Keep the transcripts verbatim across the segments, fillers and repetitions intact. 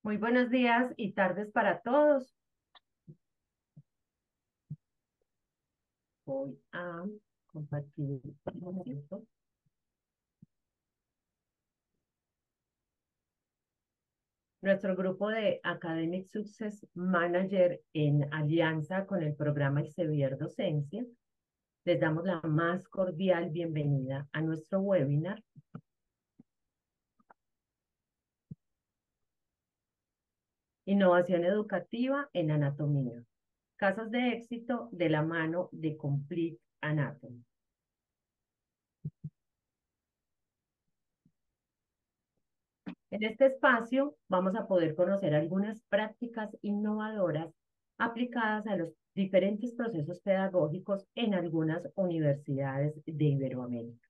Muy buenos días y tardes para todos. Voy a compartir un momento. Nuestro grupo de Academic Success Manager en alianza con el programa Elsevier Docencia, les damos la más cordial bienvenida a nuestro webinar. Innovación educativa en anatomía. Casos de éxito de la mano de Complete Anatomy. En este espacio vamos a poder conocer algunas prácticas innovadoras aplicadas a los diferentes procesos pedagógicos en algunas universidades de Iberoamérica.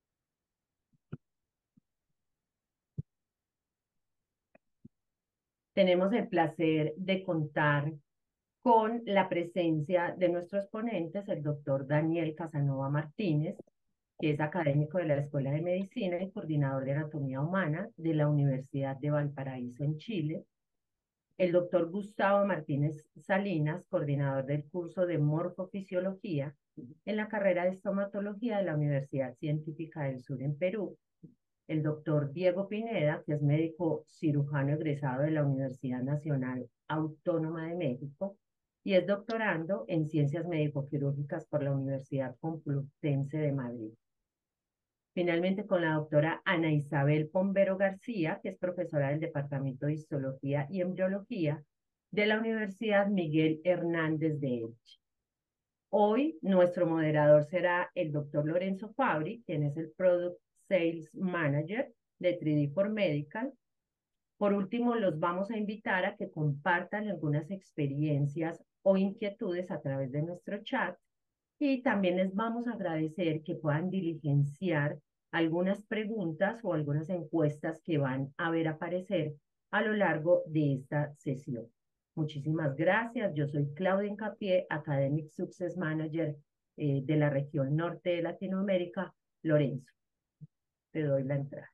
Tenemos el placer de contar con la presencia de nuestros ponentes, el doctor Daniel Casanova Martínez, que es académico de la Escuela de Medicina y coordinador de Anatomía Humana de la Universidad de Valparaíso en Chile. El doctor Gustavo Martínez Salinas, coordinador del curso de Morfofisiología en la carrera de Estomatología de la Universidad Científica del Sur en Perú. El doctor Diego Pineda, que es médico cirujano egresado de la Universidad Nacional Autónoma de México y es doctorando en Ciencias Médico-Quirúrgicas por la Universidad Complutense de Madrid. Finalmente, con la doctora Ana Isabel Pombero García, que es profesora del Departamento de Histología y Embriología de la Universidad Miguel Hernández de Elche. Hoy, nuestro moderador será el doctor Lorenzo Fabri, quien es el Product Sales Manager de tres D cuatro Medical. Por último, los vamos a invitar a que compartan algunas experiencias o inquietudes a través de nuestro chat. Y también les vamos a agradecer que puedan diligenciar algunas preguntas o algunas encuestas que van a ver aparecer a lo largo de esta sesión. Muchísimas gracias. Yo soy Claudia Incapié, Academic Success Manager eh, de la región norte de Latinoamérica. Lorenzo, te doy la entrada.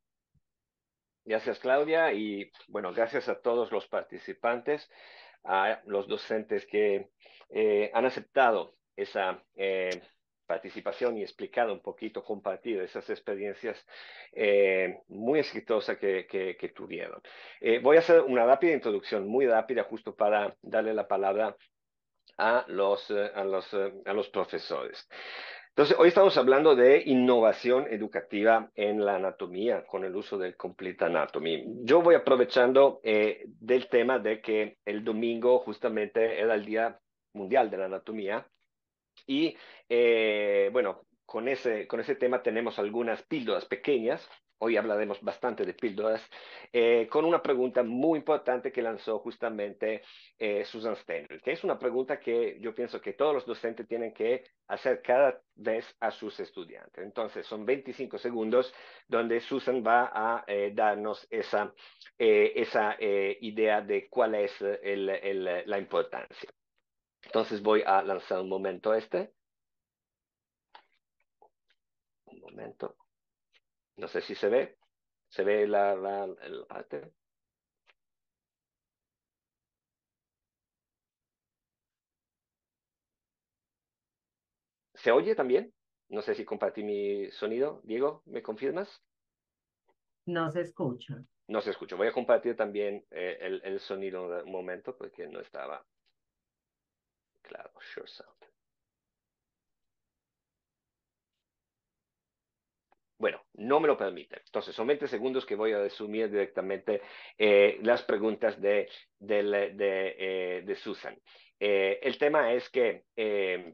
Gracias, Claudia, y bueno, gracias a todos los participantes, a los docentes que eh, han aceptado esa eh, participación y explicado un poquito, compartido esas experiencias eh, muy exitosas que, que, que tuvieron. Eh, voy a hacer una rápida introducción, muy rápida, justo para darle la palabra a los, eh, a los, eh, a los profesores. Entonces, hoy estamos hablando de innovación educativa en la anatomía con el uso del Complete Anatomy. Yo voy aprovechando eh, del tema de que el domingo justamente era el Día Mundial de la Anatomía y, eh, bueno, con ese, con ese tema tenemos algunas píldoras pequeñas. Hoy hablaremos bastante de píldoras, eh, con una pregunta muy importante que lanzó justamente eh, Susan Steiner, que es una pregunta que yo pienso que todos los docentes tienen que hacer cada vez a sus estudiantes. Entonces, son veinticinco segundos donde Susan va a eh, darnos esa, eh, esa eh, idea de cuál es el, el, la importancia. Entonces, voy a lanzar un momento este. Un momento. No sé si se ve. ¿Se ve la, la, el arte? ¿Se oye también? No sé si compartí mi sonido. Diego, ¿me confirmas? No se escucha. No se escucha. Voy a compartir también eh, el, el sonido un momento porque no estaba claro. Sure sound. Bueno, no me lo permite. Entonces, son veinte segundos que voy a resumir directamente eh, las preguntas de, de, de, eh, de Susan. Eh, el tema es que eh,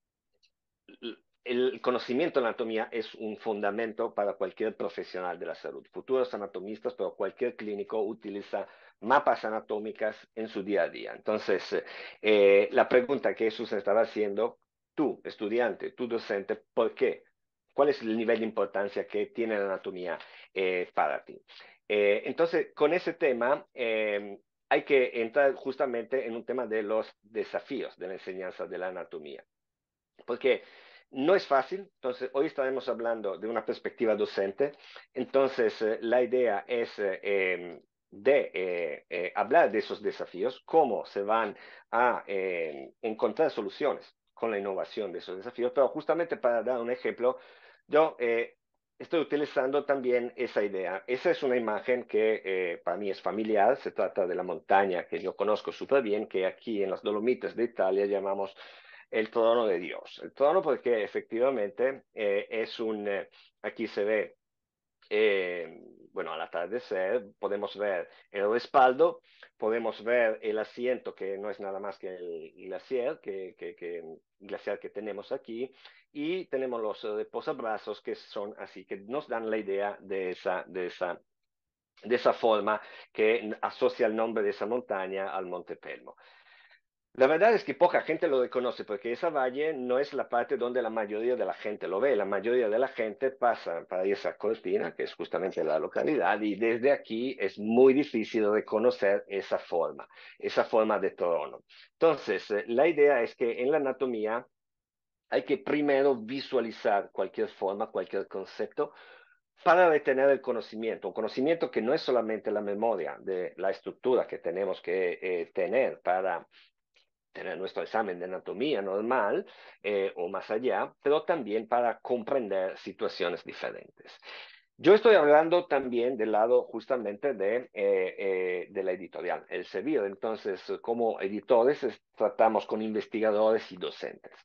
el conocimiento de anatomía es un fundamento para cualquier profesional de la salud. Futuros anatomistas, pero cualquier clínico utiliza mapas anatómicas en su día a día. Entonces, eh, la pregunta que Susan estaba haciendo, tú, estudiante, tú, docente, ¿por qué? ¿Cuál es el nivel de importancia que tiene la anatomía eh, para ti? Eh, entonces, con ese tema, eh, hay que entrar justamente en un tema de los desafíos de la enseñanza de la anatomía. Porque no es fácil. Entonces, hoy estaremos hablando de una perspectiva docente. Entonces, eh, la idea es eh, de eh, eh, hablar de esos desafíos, cómo se van a eh, encontrar soluciones con la innovación de esos desafíos, pero justamente para dar un ejemplo, yo eh, estoy utilizando también esa idea. Esa es una imagen que eh, para mí es familiar, se trata de la montaña que yo conozco súper bien, que aquí en las Dolomitas de Italia llamamos el trono de Dios. El trono porque efectivamente eh, es un, eh, aquí se ve eh, bueno, al atardecer podemos ver el respaldo, podemos ver el asiento que no es nada más que el glaciar que, que, que, glaciar que tenemos aquí y tenemos los eh, posabrazos que son así, que nos dan la idea de esa, de esa, de esa forma que asocia el nombre de esa montaña al Monte Pelmo. La verdad es que poca gente lo reconoce porque esa valle no es la parte donde la mayoría de la gente lo ve. La mayoría de la gente pasa para esa Cortina, que es justamente la localidad, y desde aquí es muy difícil reconocer esa forma, esa forma de trono. Entonces, eh, la idea es que en la anatomía hay que primero visualizar cualquier forma, cualquier concepto, para retener el conocimiento, un conocimiento que no es solamente la memoria de la estructura que tenemos que eh, tener para tener nuestro examen de anatomía normal eh, o más allá, pero también para comprender situaciones diferentes. Yo estoy hablando también del lado justamente de, eh, eh, de la editorial, el Elsevier. Entonces, como editores, tratamos con investigadores y docentes.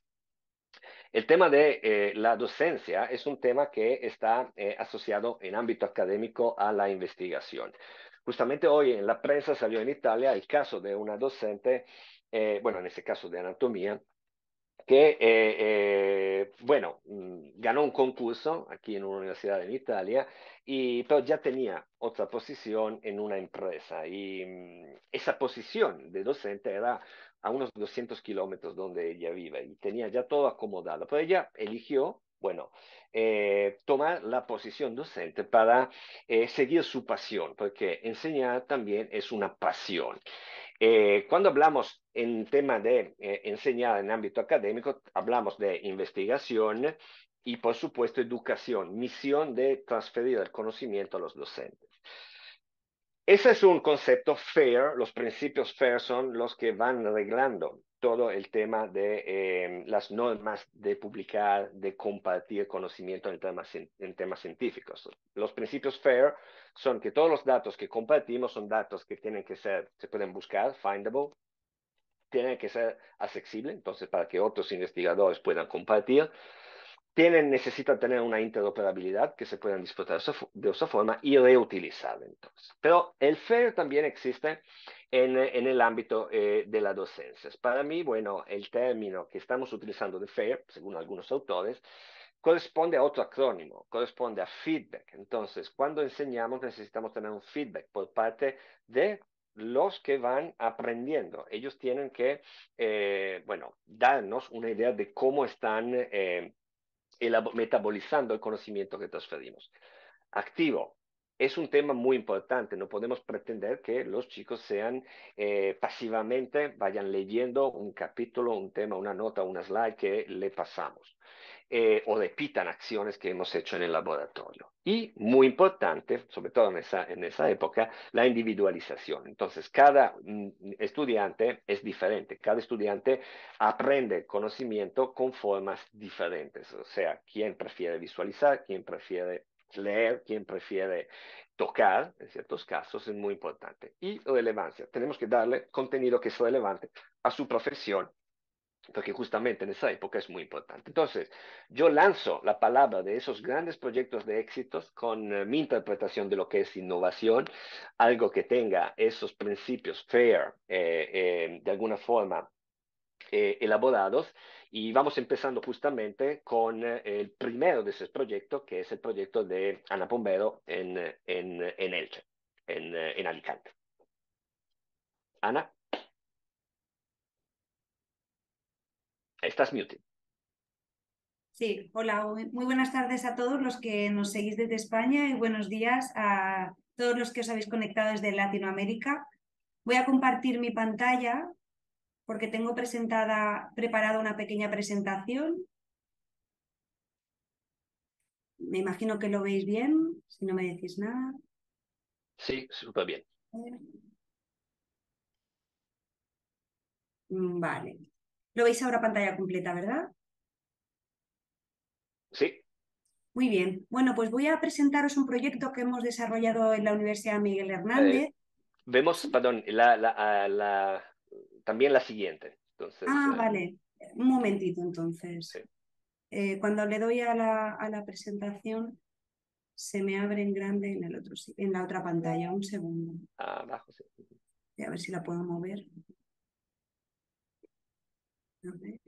El tema de eh, la docencia es un tema que está eh, asociado en ámbito académico a la investigación. Justamente hoy en la prensa salió en Italia el caso de una docente, eh, bueno, en ese caso de anatomía, que, eh, eh, bueno, mmm, ganó un concurso aquí en una universidad en Italia, y, pero ya tenía otra posición en una empresa y mmm, esa posición de docente era a unos doscientos kilómetros donde ella vive y tenía ya todo acomodado, pero ella eligió, bueno, eh, tomar la posición docente para eh, seguir su pasión, porque enseñar también es una pasión. Eh, cuando hablamos en tema de eh, enseñar en ámbito académico, hablamos de investigación y, por supuesto, educación, misión de transferir el conocimiento a los docentes. Ese es un concepto FAIR, los principios FAIR son los que van arreglando todo el tema de eh, las normas de publicar, de compartir conocimiento en temas, en temas científicos. Los principios FAIR son que todos los datos que compartimos son datos que tienen que ser, se pueden buscar, findable, tienen que ser accesibles, entonces para que otros investigadores puedan compartir, tienen, necesitan tener una interoperabilidad que se puedan disfrutar de esa forma y reutilizar entonces. Pero el FAIR también existe en, en el ámbito eh, de la docencia. Para mí, bueno, el término que estamos utilizando de FAIR, según algunos autores, corresponde a otro acrónimo, corresponde a feedback. Entonces, cuando enseñamos necesitamos tener un feedback por parte de los que van aprendiendo. Ellos tienen que, eh, bueno, darnos una idea de cómo están eh, metabolizando el conocimiento que transferimos. Activo. Es un tema muy importante. No podemos pretender que los chicos sean eh, pasivamente, vayan leyendo un capítulo, un tema, una nota, una slide que le pasamos. Eh, o repitan acciones que hemos hecho en el laboratorio. Y muy importante, sobre todo en esa, en esa época, la individualización. Entonces, cada mm, estudiante es diferente. Cada estudiante aprende conocimiento con formas diferentes. O sea, quien prefiere visualizar, quien prefiere leer, quien prefiere tocar, en ciertos casos, es muy importante. Y relevancia. Tenemos que darle contenido que es relevante a su profesión, porque justamente en esa época es muy importante. Entonces, yo lanzo la palabra de esos grandes proyectos de éxitos con uh, mi interpretación de lo que es innovación, algo que tenga esos principios FAIR eh, eh, de alguna forma eh, elaborados, y vamos empezando justamente con eh, el primero de esos proyectos, que es el proyecto de Ana Pombero en, en, en Elche, en, en Alicante. Ana, estás muted. Sí, hola, muy buenas tardes a todos los que nos seguís desde España y buenos días a todos los que os habéis conectado desde Latinoamérica. Voy a compartir mi pantalla porque tengo presentada, preparada una pequeña presentación. Me imagino que lo veis bien, si no me decís nada. Sí, súper bien. Vale. Lo veis ahora pantalla completa, ¿verdad? Sí. Muy bien. Bueno, pues voy a presentaros un proyecto que hemos desarrollado en la Universidad Miguel Hernández. Eh, vemos, perdón, la, la, la, también la siguiente. Entonces, Ah, eh, vale. Un momentito, entonces. sí. Eh, cuando le doy a la, a la presentación, se me abre en grande en, el otro, en la otra pantalla. Un segundo. Abajo, sí. A ver si la puedo mover. A ver.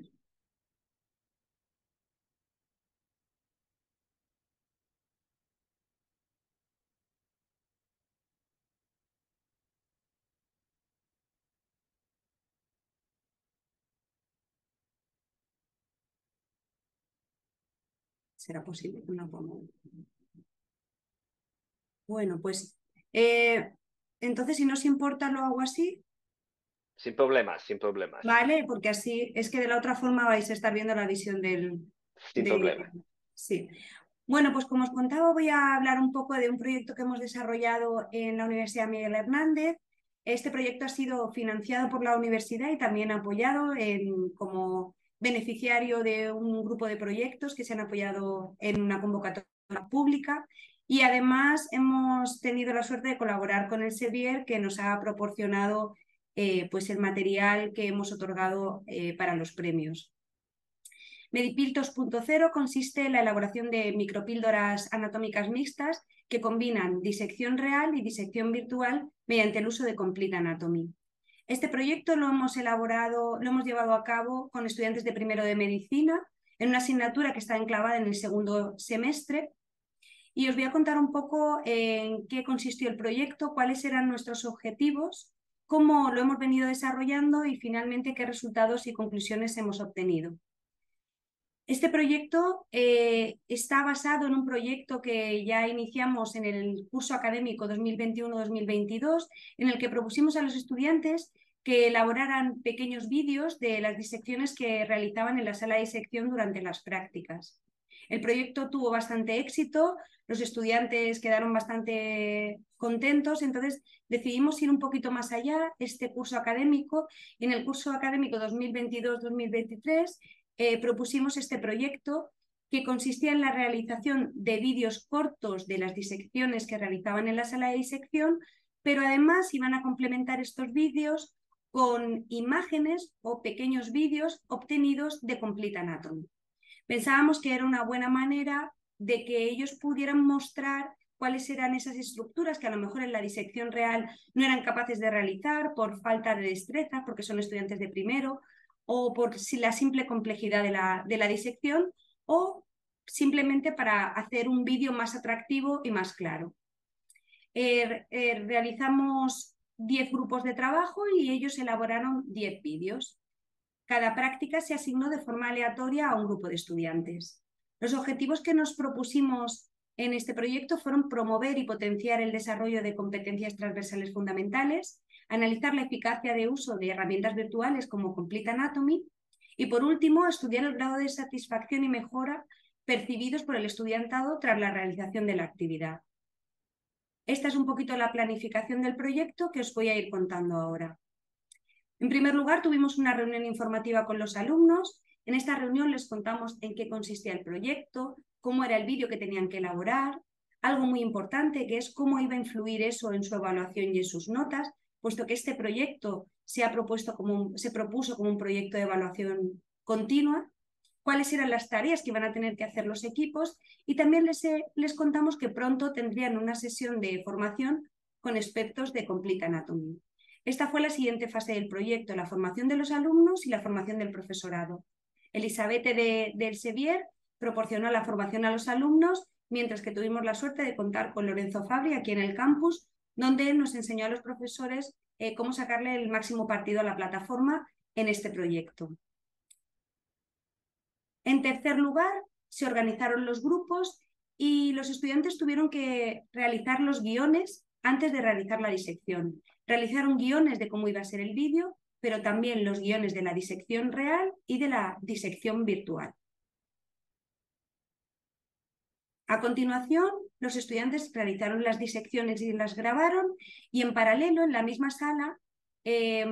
¿Será posible que no la pueda mover? Bueno, pues eh, entonces si no os importa lo hago así, Sin problemas, sin problemas. ¿vale? Porque así es que de la otra forma vais a estar viendo la visión del... Sin De... problema. Sí. Bueno, pues como os contaba, voy a hablar un poco de un proyecto que hemos desarrollado en la Universidad Miguel Hernández. Este proyecto ha sido financiado por la universidad y también apoyado en, como beneficiario de un grupo de proyectos que se han apoyado en una convocatoria pública. Y además hemos tenido la suerte de colaborar con el Sevier, que nos ha proporcionado eh, pues el material que hemos otorgado eh, para los premios. Medipil dos punto cero consiste en la elaboración de micropíldoras anatómicas mixtas que combinan disección real y disección virtual mediante el uso de Complete Anatomy. Este proyecto lo hemos elaborado, lo hemos llevado a cabo con estudiantes de primero de medicina en una asignatura que está enclavada en el segundo semestre. Y os voy a contar un poco en qué consistió el proyecto, cuáles eran nuestros objetivos, cómo lo hemos venido desarrollando y finalmente qué resultados y conclusiones hemos obtenido. Este proyecto eh, está basado en un proyecto que ya iniciamos en el curso académico dos mil veintiuno dos mil veintidós, en el que propusimos a los estudiantes que elaboraran pequeños vídeos de las disecciones que realizaban en la sala de disección durante las prácticas. El proyecto tuvo bastante éxito, los estudiantes quedaron bastante contentos, entonces decidimos ir un poquito más allá este curso académico. En el curso académico dos mil veintidós dos mil veintitrés Eh, propusimos este proyecto que consistía en la realización de vídeos cortos de las disecciones que realizaban en la sala de disección, pero además iban a complementar estos vídeos con imágenes o pequeños vídeos obtenidos de Complete Anatomy. Pensábamos que era una buena manera de que ellos pudieran mostrar cuáles eran esas estructuras que a lo mejor en la disección real no eran capaces de realizar por falta de destreza, porque son estudiantes de primero, o por la simple complejidad de la, de la disección, o simplemente para hacer un vídeo más atractivo y más claro. Eh, eh, realizamos diez grupos de trabajo y ellos elaboraron diez vídeos. Cada práctica se asignó de forma aleatoria a un grupo de estudiantes. Los objetivos que nos propusimos en este proyecto fueron promover y potenciar el desarrollo de competencias transversales fundamentales, analizar la eficacia de uso de herramientas virtuales como Complete Anatomy y, por último, estudiar el grado de satisfacción y mejora percibidos por el estudiantado tras la realización de la actividad. Esta es un poquito la planificación del proyecto que os voy a ir contando ahora. En primer lugar, tuvimos una reunión informativa con los alumnos. En esta reunión les contamos en qué consistía el proyecto, cómo era el vídeo que tenían que elaborar, algo muy importante que es cómo iba a influir eso en su evaluación y en sus notas, puesto que este proyecto se, ha propuesto como un, se propuso como un proyecto de evaluación continua, cuáles eran las tareas que iban a tener que hacer los equipos y también les, les contamos que pronto tendrían una sesión de formación con expertos de Complete Anatomy. Esta fue la siguiente fase del proyecto, la formación de los alumnos y la formación del profesorado. Elizabeth de, del Sevier proporcionó la formación a los alumnos, mientras que tuvimos la suerte de contar con Lorenzo Fabri aquí en el campus, donde nos enseñó a los profesores eh, cómo sacarle el máximo partido a la plataforma en este proyecto. En tercer lugar, se organizaron los grupos y los estudiantes tuvieron que realizar los guiones antes de realizar la disección. Realizaron guiones de cómo iba a ser el vídeo, pero también los guiones de la disección real y de la disección virtual. A continuación, los estudiantes realizaron las disecciones y las grabaron, y en paralelo, en la misma sala, eh,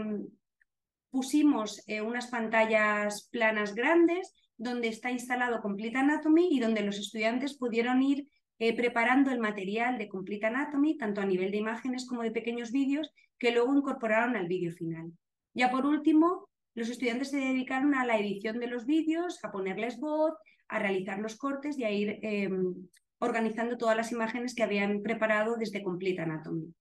pusimos eh, unas pantallas planas grandes donde está instalado Complete Anatomy y donde los estudiantes pudieron ir eh, preparando el material de Complete Anatomy, tanto a nivel de imágenes como de pequeños vídeos, que luego incorporaron al vídeo final. Ya por último, los estudiantes se dedicaron a la edición de los vídeos, a ponerles voz, a realizar los cortes y a ir eh, organizando todas las imágenes que habían preparado desde Complete Anatomy.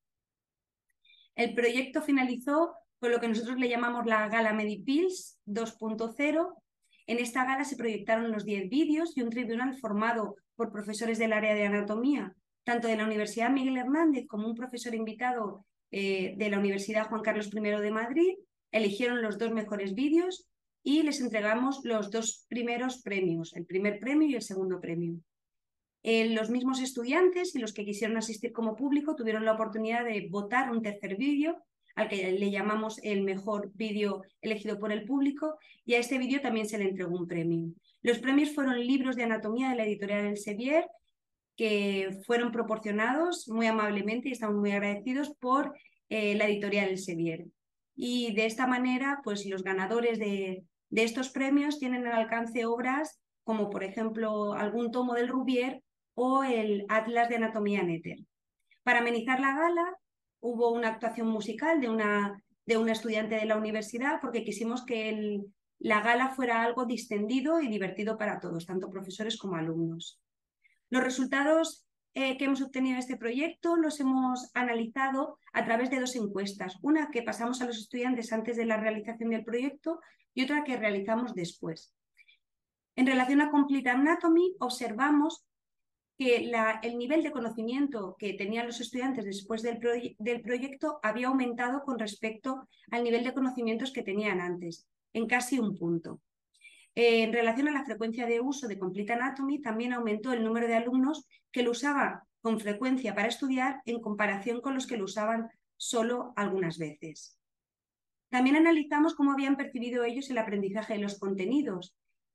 El proyecto finalizó con lo que nosotros le llamamos la Gala Medipils dos punto cero. En esta gala se proyectaron los diez vídeos y un tribunal formado por profesores del área de anatomía, tanto de la Universidad Miguel Hernández como un profesor invitado eh, de la Universidad Juan Carlos primero de Madrid, eligieron los dos mejores vídeos y les entregamos los dos primeros premios, el primer premio y el segundo premio. Eh, los mismos estudiantes y los que quisieron asistir como público tuvieron la oportunidad de votar un tercer vídeo, al que le llamamos el mejor vídeo elegido por el público, y a este vídeo también se le entregó un premio. Los premios fueron libros de anatomía de la editorial Elsevier, que fueron proporcionados muy amablemente y estamos muy agradecidos por eh, la editorial Elsevier. Y de esta manera, pues los ganadores de, de estos premios tienen al alcance obras como, por ejemplo, algún tomo del Rouvier o el Atlas de Anatomía Netter. Para amenizar la gala hubo una actuación musical de una, de una estudiante de la universidad, porque quisimos que el, la gala fuera algo distendido y divertido para todos, tanto profesores como alumnos. Los resultados eh, que hemos obtenido de este proyecto los hemos analizado a través de dos encuestas, una que pasamos a los estudiantes antes de la realización del proyecto y otra que realizamos después. En relación a Complete Anatomy, observamos que la, el nivel de conocimiento que tenían los estudiantes después del, proye del proyecto había aumentado con respecto al nivel de conocimientos que tenían antes, en casi un punto. Eh, en relación a la frecuencia de uso de Complete Anatomy, también aumentó el número de alumnos que lo usaban con frecuencia para estudiar en comparación con los que lo usaban solo algunas veces. También analizamos cómo habían percibido ellos el aprendizaje de los contenidos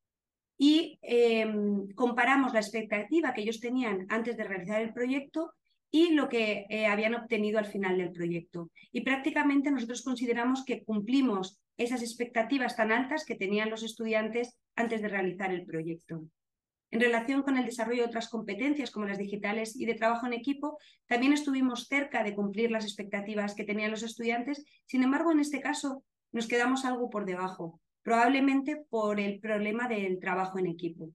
y eh, comparamos la expectativa que ellos tenían antes de realizar el proyecto y lo que eh, habían obtenido al final del proyecto. Y prácticamente nosotros consideramos que cumplimos esas expectativas tan altas que tenían los estudiantes antes de realizar el proyecto. En relación con el desarrollo de otras competencias como las digitales y de trabajo en equipo, también estuvimos cerca de cumplir las expectativas que tenían los estudiantes. Sin embargo, en este caso nos quedamos algo por debajo, probablemente por el problema del trabajo en equipo.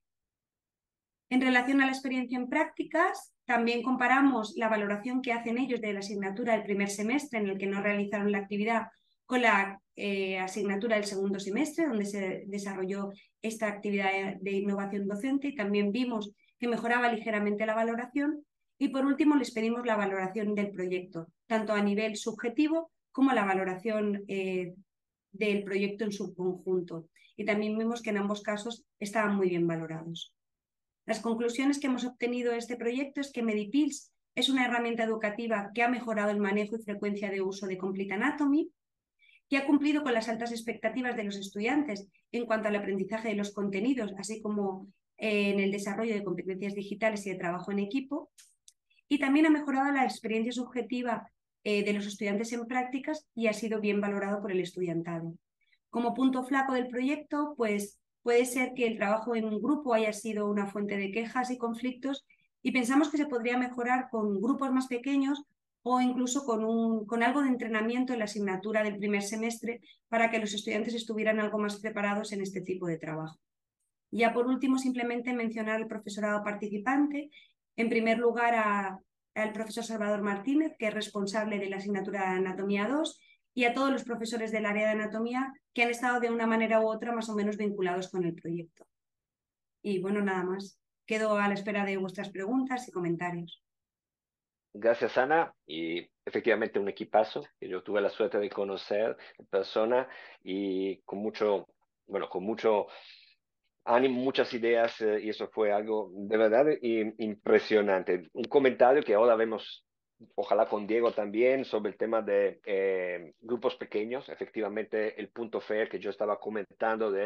En relación a la experiencia en prácticas, también comparamos la valoración que hacen ellos de la asignatura del primer semestre en el que no realizaron la actividad con la eh, asignatura del segundo semestre, donde se desarrolló esta actividad de innovación docente, y también vimos que mejoraba ligeramente la valoración. Y por último, les pedimos la valoración del proyecto, tanto a nivel subjetivo como la valoración eh, del proyecto en su conjunto. Y también vimos que en ambos casos estaban muy bien valorados. Las conclusiones que hemos obtenido de este proyecto es que Medipils es una herramienta educativa que ha mejorado el manejo y frecuencia de uso de Complete Anatomy, que ha cumplido con las altas expectativas de los estudiantes en cuanto al aprendizaje de los contenidos, así como eh, en el desarrollo de competencias digitales y de trabajo en equipo, y también ha mejorado la experiencia subjetiva eh, de los estudiantes en prácticas y ha sido bien valorado por el estudiantado. Como punto flaco del proyecto, pues puede ser que el trabajo en un grupo haya sido una fuente de quejas y conflictos, y pensamos que se podría mejorar con grupos más pequeños o incluso con, un, con algo de entrenamiento en la asignatura del primer semestre para que los estudiantes estuvieran algo más preparados en este tipo de trabajo. Ya por último, simplemente mencionar al profesorado participante. En primer lugar, a, al profesor Salvador Martínez, que es responsable de la asignatura de Anatomía dos, y a todos los profesores del área de anatomía que han estado de una manera u otra más o menos vinculados con el proyecto. Y bueno, nada más. Quedo a la espera de vuestras preguntas y comentarios. Gracias, Ana. Y efectivamente un equipazo que yo tuve la suerte de conocer en persona y con mucho, bueno, con mucho ánimo, muchas ideas, eh, y eso fue algo de verdad impresionante. Un comentario que ahora vemos, ojalá con Diego también, sobre el tema de eh, grupos pequeños. Efectivamente, el punto fair que yo estaba comentando de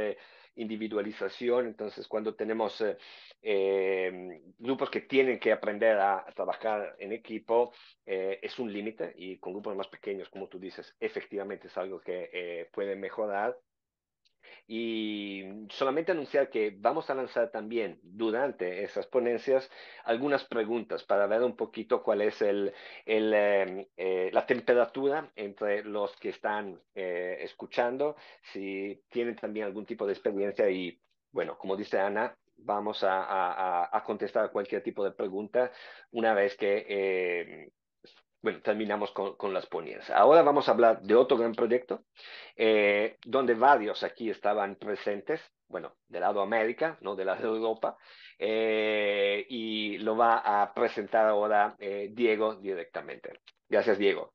individualización. Entonces, cuando tenemos eh, eh, grupos que tienen que aprender a, a trabajar en equipo, eh, es un límite, y con grupos más pequeños, como tú dices, efectivamente es algo que eh, puede mejorar. Y solamente anunciar que vamos a lanzar también durante esas ponencias algunas preguntas para ver un poquito cuál es el, el, eh, eh, la temperatura entre los que están eh, escuchando, si tienen también algún tipo de experiencia. Y bueno, como dice Ana, vamos a, a, a contestar cualquier tipo de pregunta una vez que eh, bueno, terminamos con, con, las ponencias. Ahora vamos a hablar de otro gran proyecto, eh, donde varios aquí estaban presentes, bueno, del lado América, no del lado de Europa, eh, y lo va a presentar ahora eh, Diego directamente. Gracias, Diego.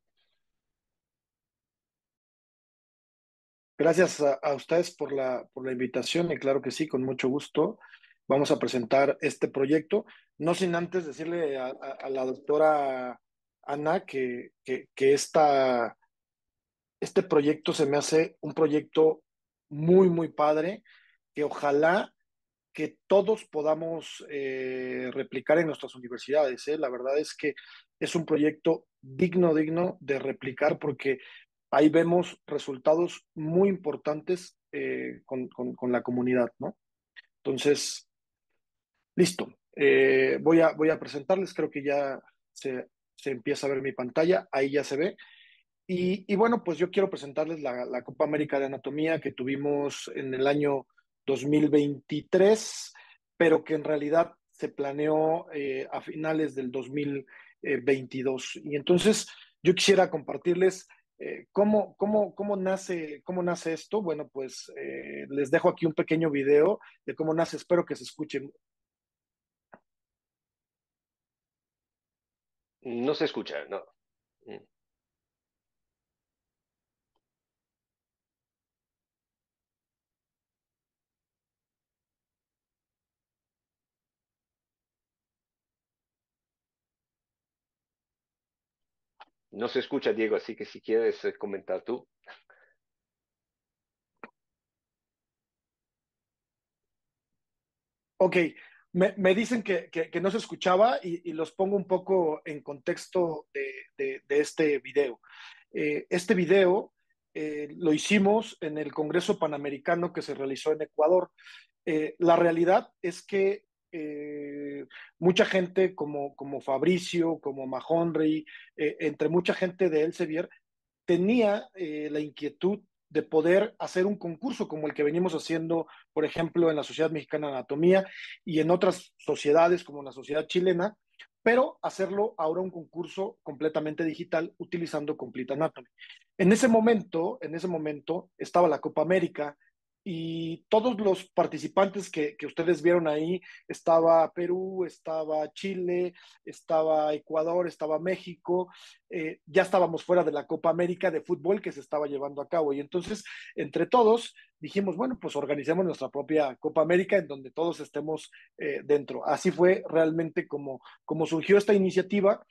Gracias a, a ustedes por la, por la invitación y claro que sí, con mucho gusto. Vamos a presentar este proyecto, no sin antes decirle a, a, a la doctora Ana que, que, que esta, este proyecto se me hace un proyecto muy, muy padre, que ojalá que todos podamos eh, replicar en nuestras universidades. ¿eh? La verdad es que es un proyecto digno, digno de replicar porque ahí vemos resultados muy importantes eh, con, con, con, la comunidad, ¿no? Entonces, listo. Eh, voy, a, voy a presentarles, creo que ya se, se empieza a ver mi pantalla, ahí ya se ve. Y, y bueno, pues yo quiero presentarles la, la, Copa América de Anatomía que tuvimos en el año dos mil veintitrés, pero que en realidad se planeó eh, a finales del dos mil veintidós. Y entonces yo quisiera compartirles eh, cómo, cómo, cómo, nace, cómo nace esto. Bueno, pues eh, les dejo aquí un pequeño video de cómo nace, espero que se escuchen. No se escucha, no. No se escucha, Diego, así que si quieres eh, comentar tú. Ok, me, me dicen que, que, que, no se escuchaba y, y, los pongo un poco en contexto de, de, de este video. Eh, este video eh, lo hicimos en el Congreso Panamericano que se realizó en Ecuador. Eh, la realidad es que eh, mucha gente como, como Fabricio, como Mahonry, eh, entre mucha gente de Elsevier, tenía eh, la inquietud de poder hacer un concurso como el que venimos haciendo, por ejemplo, en la Sociedad Mexicana de Anatomía y en otras sociedades como la Sociedad Chilena, pero hacerlo ahora un concurso completamente digital utilizando Complete Anatomy. En ese momento, en ese momento estaba la Copa América y todos los participantes que, que ustedes vieron ahí, estaba Perú, estaba Chile, estaba Ecuador, estaba México, eh, ya estábamos fuera de la Copa América de fútbol que se estaba llevando a cabo. Y entonces, entre todos, dijimos, bueno, pues organicemos nuestra propia Copa América en donde todos estemos eh, dentro. Así fue realmente como, como surgió esta iniciativa.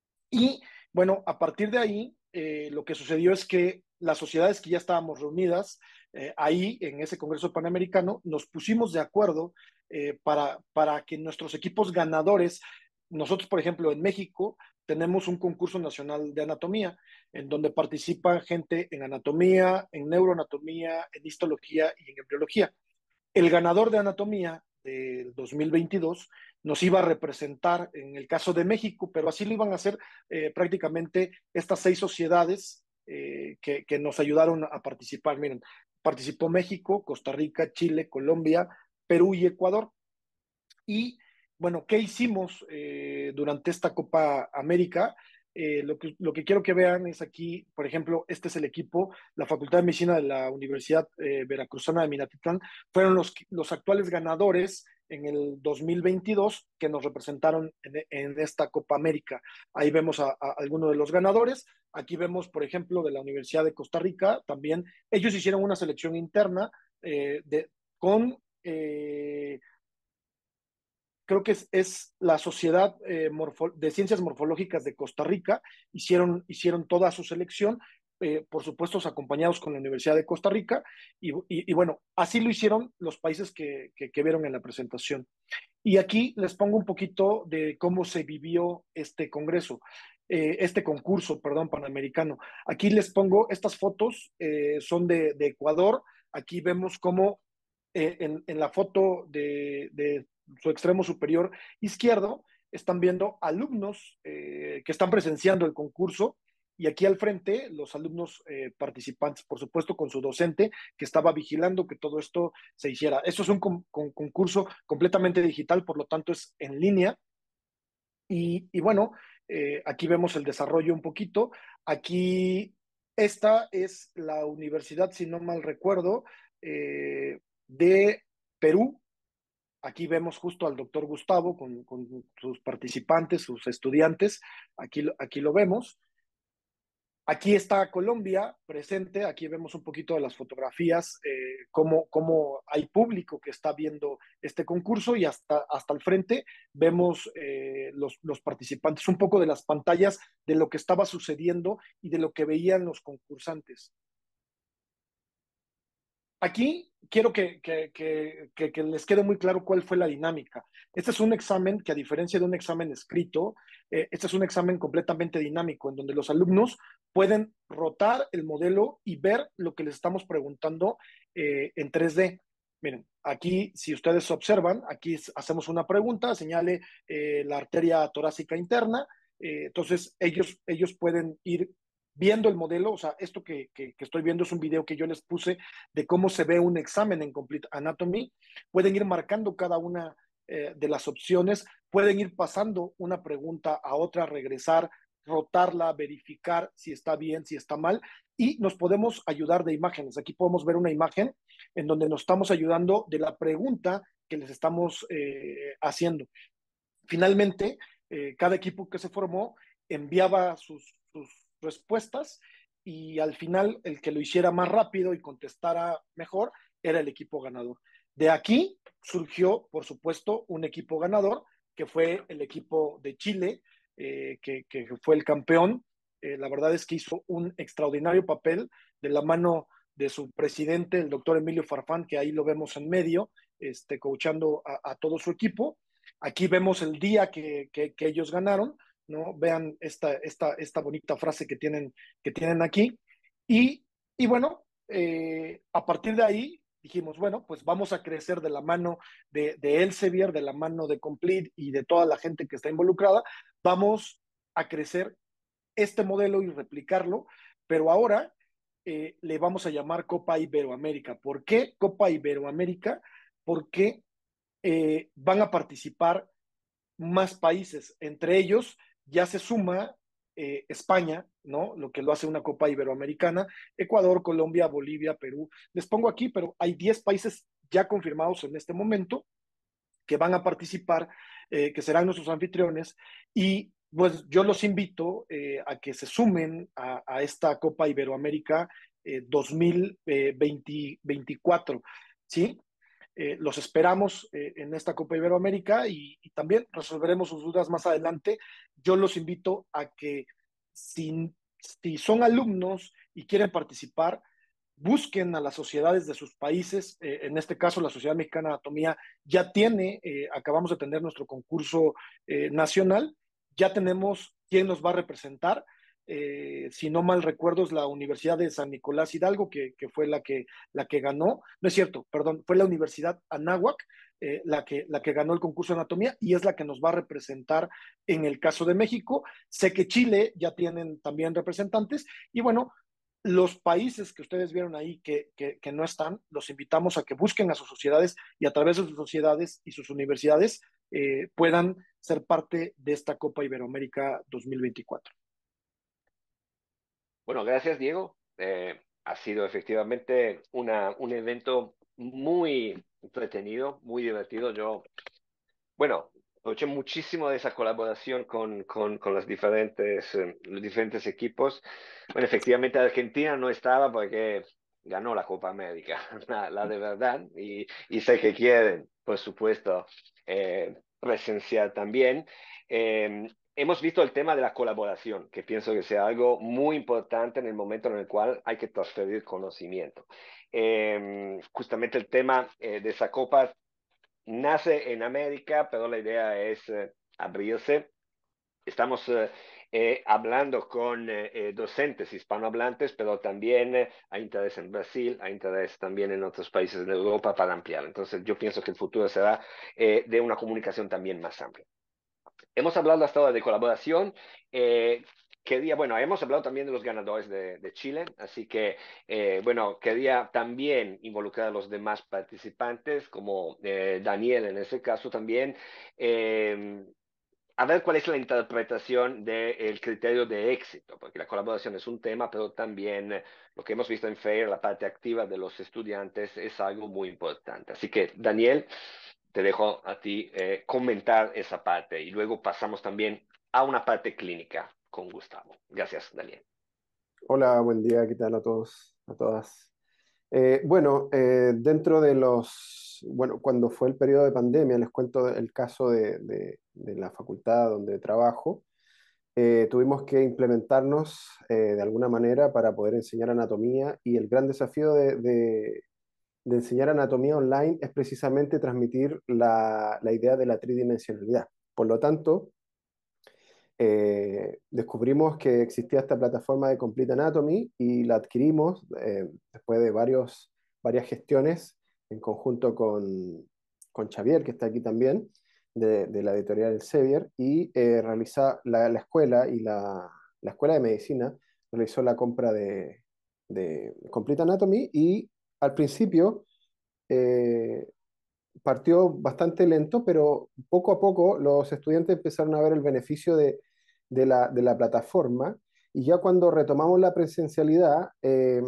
Y bueno, a partir de ahí, eh, lo que sucedió es que las sociedades que ya estábamos reunidas eh, ahí en ese Congreso Panamericano, nos pusimos de acuerdo eh, para, para que nuestros equipos ganadores, nosotros, por ejemplo, en México, tenemos un concurso nacional de anatomía, en donde participa gente en anatomía, en neuroanatomía, en histología y en embriología. El ganador de anatomía del dos mil veintidós nos iba a representar en el caso de México, pero así lo iban a hacer eh, prácticamente estas seis sociedades eh, que, que nos ayudaron a participar. Miren, participó México, Costa Rica, Chile, Colombia, Perú y Ecuador. Y bueno, ¿qué hicimos eh, durante esta Copa América? Eh, lo, que, lo que quiero que vean es aquí, por ejemplo, este es el equipo, la Facultad de Medicina de la Universidad eh, Veracruzana de Minatitlán, fueron los, los actuales ganadores en el dos mil veintidós que nos representaron en, en esta Copa América. Ahí vemos a, a algunos de los ganadores. Aquí vemos, por ejemplo, de la Universidad de Costa Rica, también ellos hicieron una selección interna eh, de, con... Eh, creo que es, es la Sociedad eh, Morfo de Ciencias Morfológicas de Costa Rica, hicieron, hicieron toda su selección eh, por supuesto, acompañados con la Universidad de Costa Rica, y, y, y bueno, así lo hicieron los países que, que, que vieron en la presentación. Y aquí les pongo un poquito de cómo se vivió este congreso, eh, este concurso, perdón, panamericano. Aquí les pongo estas fotos, eh, son de, de Ecuador. Aquí vemos cómo eh, en, en, la foto de, de, su extremo superior izquierdo están viendo alumnos eh, que están presenciando el concurso, y aquí al frente los alumnos eh, participantes, por supuesto con su docente que estaba vigilando que todo esto se hiciera. Esto es un con, con concurso completamente digital, por lo tanto es en línea. Y, y bueno, eh, aquí vemos el desarrollo un poquito. Aquí, esta es la universidad, si no mal recuerdo, eh, de Perú. Aquí vemos justo al doctor Gustavo con, con sus participantes, sus estudiantes. Aquí, aquí lo vemos. Aquí está Colombia presente, aquí vemos un poquito de las fotografías, eh, cómo, cómo hay público que está viendo este concurso, y hasta, hasta el frente vemos eh, los, los participantes, un poco de las pantallas de lo que estaba sucediendo y de lo que veían los concursantes. Aquí quiero que, que, que, que, les quede muy claro cuál fue la dinámica. Este es un examen que, a diferencia de un examen escrito, eh, este es un examen completamente dinámico, en donde los alumnos pueden rotar el modelo y ver lo que les estamos preguntando eh, en tres D. Miren, aquí, si ustedes observan, aquí hacemos una pregunta, señale eh, la arteria torácica interna, eh, entonces ellos, ellos pueden ir viendo el modelo. O sea, esto que, que, que, estoy viendo es un video que yo les puse de cómo se ve un examen en Complete Anatomy. Pueden ir marcando cada una eh, de las opciones, pueden ir pasando una pregunta a otra, regresar, rotarla, verificar si está bien, si está mal, y nos podemos ayudar de imágenes. Aquí podemos ver una imagen en donde nos estamos ayudando de la pregunta que les estamos eh, haciendo. Finalmente, eh, cada equipo que se formó enviaba sus, sus respuestas, y al final el que lo hiciera más rápido y contestara mejor era el equipo ganador. De aquí surgió, por supuesto, un equipo ganador, que fue el equipo de Chile, eh, que, que fue el campeón. Eh, la verdad es que hizo un extraordinario papel de la mano de su presidente, el doctor Emilio Farfán, que ahí lo vemos en medio, este, coachando a, a todo su equipo. Aquí vemos el día que, que, que ellos ganaron, ¿no? Vean esta, esta, esta bonita frase que tienen, que tienen aquí. Y, y bueno, eh, a partir de ahí dijimos, bueno, pues vamos a crecer de la mano de, de Elsevier, de la mano de Complete y de toda la gente que está involucrada. Vamos a crecer este modelo y replicarlo, pero ahora eh, le vamos a llamar Copa Iberoamérica. ¿Por qué Copa Iberoamérica? Porque eh, van a participar más países. Entre ellos ya se suma eh, España, ¿no? Lo que lo hace una Copa Iberoamericana, Ecuador, Colombia, Bolivia, Perú. Les pongo aquí, pero hay diez países ya confirmados en este momento que van a participar, eh, que serán nuestros anfitriones, y pues yo los invito eh, a que se sumen a, a esta Copa Iberoamérica eh, dos mil veinticuatro, ¿sí? Eh, los esperamos eh, en esta Copa Iberoamérica, y, y también resolveremos sus dudas más adelante. Yo los invito a que si, si son alumnos y quieren participar, busquen a las sociedades de sus países. Eh, en este caso, la Sociedad Mexicana de Anatomía ya tiene, eh, acabamos de tener nuestro concurso eh, nacional, ya tenemos quién nos va a representar. Eh, si no mal recuerdo, es la Universidad de San Nicolás Hidalgo, que, que fue la que, la que ganó. No es cierto, perdón, fue la Universidad Anáhuac eh, la, que, la que ganó el concurso de anatomía, y es la que nos va a representar en el caso de México. Sé que Chile ya tienen también representantes, y bueno, los países que ustedes vieron ahí que, que, que no están, los invitamos a que busquen a sus sociedades, y a través de sus sociedades y sus universidades eh, puedan ser parte de esta Copa Iberoamérica dos mil veinticuatro. Bueno, gracias, Diego. Eh, ha sido efectivamente una, un evento muy entretenido, muy divertido. Yo, bueno, aproveché muchísimo de esa colaboración con, con, con los, diferentes, eh, los diferentes equipos. Bueno, efectivamente Argentina no estaba porque ganó la Copa América, la, la de verdad, y, y sé que quieren, por supuesto, eh, presenciar también. Eh, hemos visto el tema de la colaboración, que pienso que sea algo muy importante en el momento en el cual hay que transferir conocimiento. Eh, justamente el tema eh, de esa copa nace en América, pero la idea es eh, abrirse. Estamos eh, eh, hablando con eh, eh, docentes hispanohablantes, pero también eh, hay interés en Brasil, hay interés también en otros países de Europa para ampliar. Entonces yo pienso que el futuro será eh, de una comunicación también más amplia. Hemos hablado hasta ahora de colaboración. Eh, quería, bueno, hemos hablado también de los ganadores de, de Chile, así que, eh, bueno, quería también involucrar a los demás participantes, como eh, Daniel en ese caso también, eh, a ver cuál es la interpretación del criterio de éxito, porque la colaboración es un tema, pero también eh, lo que hemos visto en FAIR, la parte activa de los estudiantes, es algo muy importante. Así que, Daniel, te dejo a ti eh, comentar esa parte y luego pasamos también a una parte clínica con Gustavo. Gracias, Daniel. Hola, buen día, ¿qué tal a todos, a todas? Eh, bueno, eh, dentro de los, bueno, cuando fue el periodo de pandemia, les cuento el caso de, de, de la facultad donde trabajo. Eh, tuvimos que implementarnos eh, de alguna manera para poder enseñar anatomía, y el gran desafío de, de, de enseñar anatomía online es precisamente transmitir la, la idea de la tridimensionalidad. Por lo tanto, eh, descubrimos que existía esta plataforma de Complete Anatomy y la adquirimos eh, después de varios, varias gestiones en conjunto con, con Xavier, que está aquí también, de, de la editorial Elsevier, y eh, realiza la, la escuela y la, la escuela de medicina realizó la compra de, de Complete Anatomy, y al principio eh, partió bastante lento, pero poco a poco los estudiantes empezaron a ver el beneficio de, de, la, de la plataforma, y ya cuando retomamos la presencialidad, eh,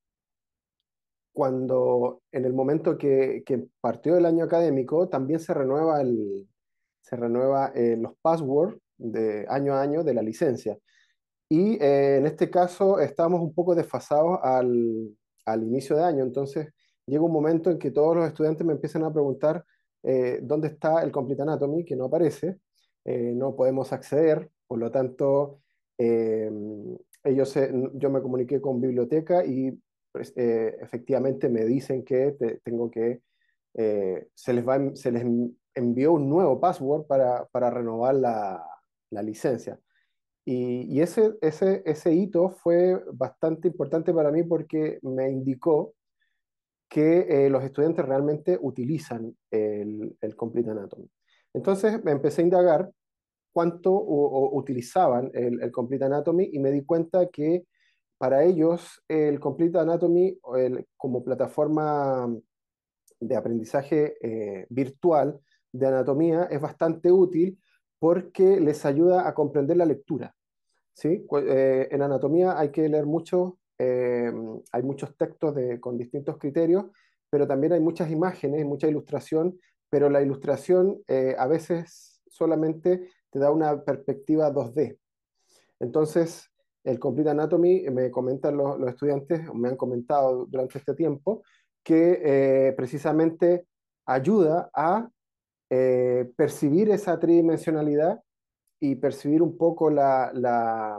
cuando en el momento que, que, partió el año académico, también se renueva, el, se renueva eh, los passwords de año a año de la licencia. Y eh, en este caso estamos un poco desfasados al, al inicio de año, entonces llega un momento en que todos los estudiantes me empiezan a preguntar eh, dónde está el Complete Anatomy, que no aparece, eh, no podemos acceder, por lo tanto, eh, ellos se, yo me comuniqué con biblioteca y pues, eh, efectivamente me dicen que te, tengo que, eh, se, les va, se les envió un nuevo password para, para renovar la, la licencia. Y, y ese, ese, ese hito fue bastante importante para mí porque me indicó que eh, los estudiantes realmente utilizan el, el Complete Anatomy. Entonces me empecé a indagar cuánto o, o utilizaban el, el Complete Anatomy, y me di cuenta que para ellos el Complete Anatomy el, como plataforma de aprendizaje eh, virtual de anatomía es bastante útil porque les ayuda a comprender la lectura. ¿Sí? Eh, en anatomía hay que leer mucho, eh, hay muchos textos de, con distintos criterios, pero también hay muchas imágenes, mucha ilustración, pero la ilustración eh, a veces solamente te da una perspectiva dos D. Entonces, el Complete Anatomy, me comentan los, los estudiantes, me han comentado durante este tiempo, que eh, precisamente ayuda a eh, percibir esa tridimensionalidad y percibir un poco la, la,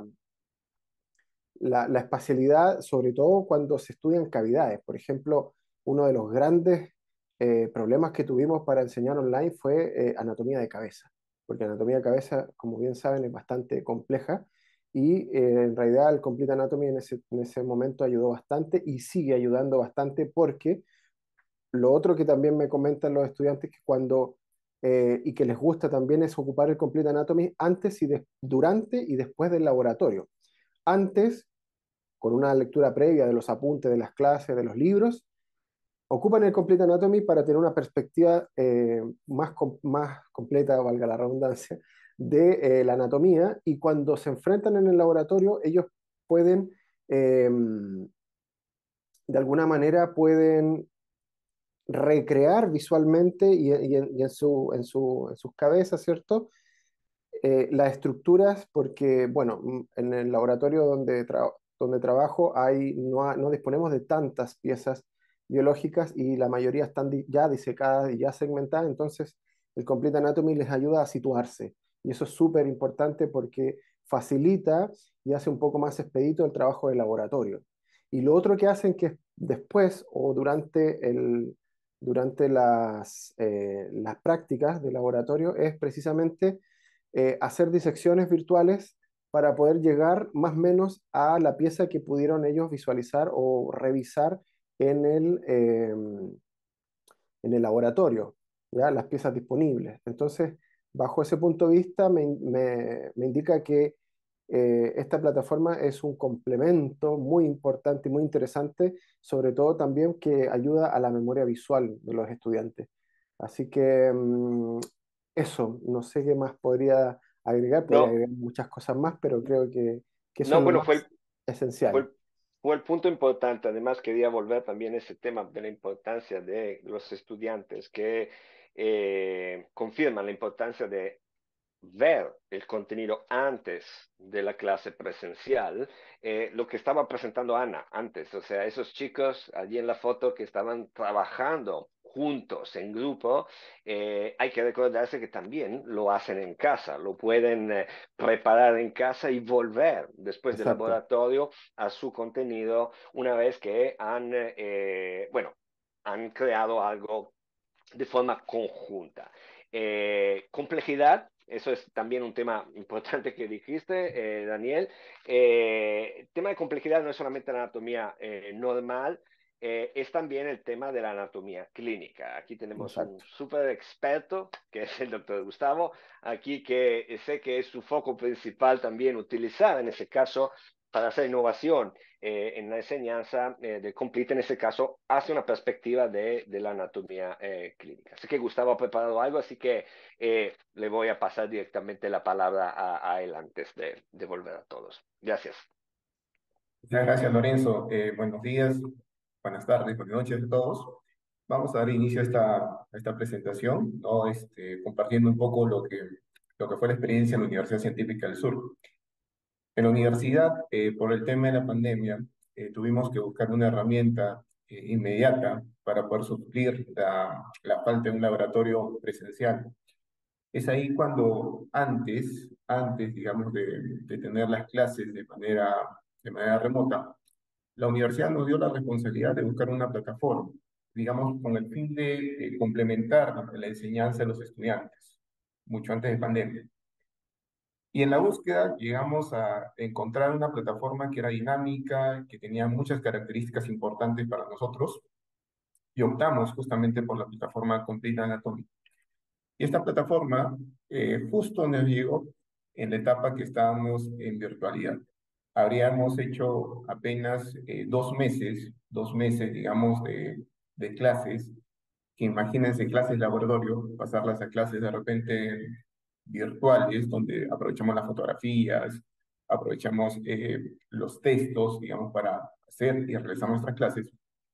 la, la espacialidad, sobre todo cuando se estudian cavidades. Por ejemplo, uno de los grandes eh, problemas que tuvimos para enseñar online fue eh, anatomía de cabeza, porque anatomía de cabeza, como bien saben, es bastante compleja, y eh, en realidad el Complete Anatomy en ese, en ese momento ayudó bastante y sigue ayudando bastante, porque lo otro que también me comentan los estudiantes que cuando eh, y que les gusta también es ocupar el Complete Anatomy antes y de, durante y después del laboratorio. Antes, con una lectura previa de los apuntes de las clases, de los libros, ocupan el Complete Anatomy para tener una perspectiva eh, más, com más completa, valga la redundancia, de eh, la anatomía, y cuando se enfrentan en el laboratorio, ellos pueden, eh, de alguna manera, pueden recrear visualmente y, y, en, y en, su, en, su, en sus cabezas, ¿cierto? Eh, las estructuras, porque, bueno, en el laboratorio donde, tra donde trabajo hay, no, ha, no disponemos de tantas piezas biológicas, y la mayoría están di ya disecadas y ya segmentadas, entonces el Complete Anatomy les ayuda a situarse Y eso es súper importante porque facilita y hace un poco más expedito el trabajo de laboratorio. Y lo otro que hacen que después o durante, el, durante las, eh, las prácticas de laboratorio es precisamente eh, hacer disecciones virtuales para poder llegar más o menos a la pieza que pudieron ellos visualizar o revisar en el, eh, en el laboratorio, ¿ya? Las piezas disponibles. Entonces, bajo ese punto de vista, me, me, me indica que eh, esta plataforma es un complemento muy importante y muy interesante, sobre todo también que ayuda a la memoria visual de los estudiantes. Así que mm, eso, no sé qué más podría agregar, podría No, agregar muchas cosas más, pero creo que, que eso no, es lo bueno, fue el, más fue esencial. el, fue el punto importante. Además, quería volver también a ese tema de la importancia de los estudiantes que eh, confirman la importancia de ver el contenido antes de la clase presencial, eh, lo que estaba presentando Ana antes, o sea, esos chicos allí en la foto que estaban trabajando juntos en grupo, eh, hay que recordarse que también lo hacen en casa, lo pueden eh, preparar en casa y volver después del Exacto. laboratorio a su contenido una vez que han, eh, bueno, han creado algo de forma conjunta. Eh, complejidad, eso es también un tema importante que dijiste, eh, Daniel. Eh, el tema de complejidad no es solamente la anatomía eh, normal, eh, es también el tema de la anatomía clínica. Aquí tenemos un Exacto. súper experto, que es el doctor Gustavo, aquí que sé que es su foco principal también utilizar en ese caso para hacer innovación eh, en la enseñanza eh, de Complete, en este caso, hace una perspectiva de, de la anatomía eh, clínica. Así que Gustavo ha preparado algo, así que eh, le voy a pasar directamente la palabra a, a él antes de, de volver a todos. Gracias. Muchas gracias, Lorenzo. Eh, buenos días, buenas tardes, buenas noches a todos. Vamos a dar inicio a esta, a esta presentación, ¿no? Este, compartiendo un poco lo que, lo que fue la experiencia en la Universidad Científica del Sur. En la universidad, eh, por el tema de la pandemia, eh, tuvimos que buscar una herramienta eh, inmediata para poder suplir la, la falta de un laboratorio presencial. Es ahí cuando antes, antes, digamos, de, de tener las clases de manera, de manera remota, la universidad nos dio la responsabilidad de buscar una plataforma, digamos, con el fin de eh, complementar la enseñanza de los estudiantes, mucho antes de pandemia. Y en la búsqueda llegamos a encontrar una plataforma que era dinámica, que tenía muchas características importantes para nosotros, y optamos justamente por la plataforma Complete Anatomy. Y esta plataforma eh, justo nos llegó en la etapa que estábamos en virtualidad. Habríamos hecho apenas eh, dos meses, dos meses, digamos, de, de clases, que imagínense clases laboratorio, pasarlas a clases de repente virtuales, donde aprovechamos las fotografías, aprovechamos eh, los textos, digamos, para hacer y realizar nuestras clases.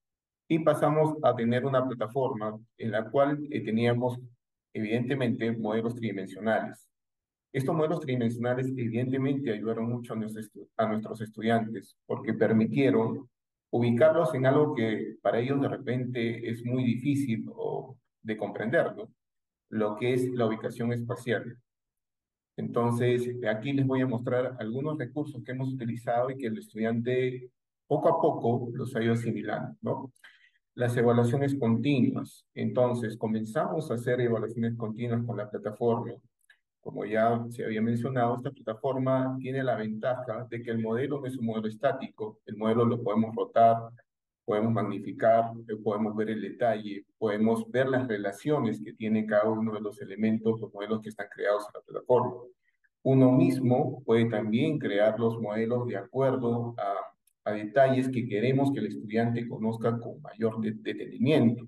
Y pasamos a tener una plataforma en la cual eh, teníamos, evidentemente, modelos tridimensionales. Estos modelos tridimensionales evidentemente ayudaron mucho a nuestros, a nuestros estudiantes porque permitieron ubicarlos en algo que para ellos de repente es muy difícil o de comprenderlo, lo que es la ubicación espacial. Entonces, aquí les voy a mostrar algunos recursos que hemos utilizado y que el estudiante poco a poco los ha ido asimilando, ¿no? Las evaluaciones continuas. Entonces, comenzamos a hacer evaluaciones continuas con la plataforma. Como ya se había mencionado, esta plataforma tiene la ventaja de que el modelo no es un modelo estático, el modelo lo podemos rotar, podemos magnificar, eh, podemos ver el detalle, podemos ver las relaciones que tiene cada uno de los elementos, los modelos que están creados en la plataforma. Uno mismo puede también crear los modelos de acuerdo a, a detalles que queremos que el estudiante conozca con mayor de, detenimiento.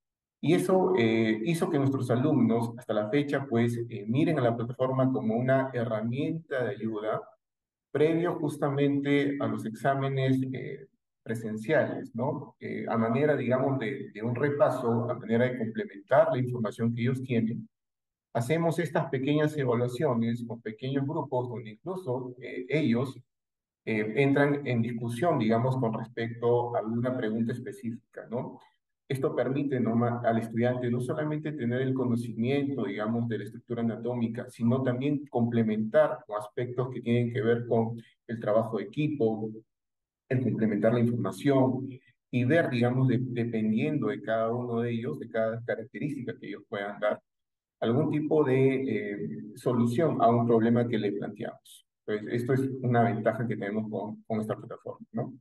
Y eso eh, hizo que nuestros alumnos, hasta la fecha, pues eh, miren a la plataforma como una herramienta de ayuda previo justamente a los exámenes eh, presenciales, ¿no? Eh, a manera, digamos, de, de un repaso, a manera de complementar la información que ellos tienen, hacemos estas pequeñas evaluaciones con pequeños grupos donde incluso eh, ellos eh, entran en discusión, digamos, con respecto a alguna pregunta específica, ¿no? Esto permite ¿no? al estudiante no solamente tener el conocimiento, digamos, de la estructura anatómica, sino también complementar con aspectos que tienen que ver con el trabajo de equipo, el complementar la información y ver, digamos, de, dependiendo de cada uno de ellos, de cada característica que ellos puedan dar, algún tipo de eh, solución a un problema que le planteamos. Entonces, esto es una ventaja que tenemos con, con esta plataforma, ¿no?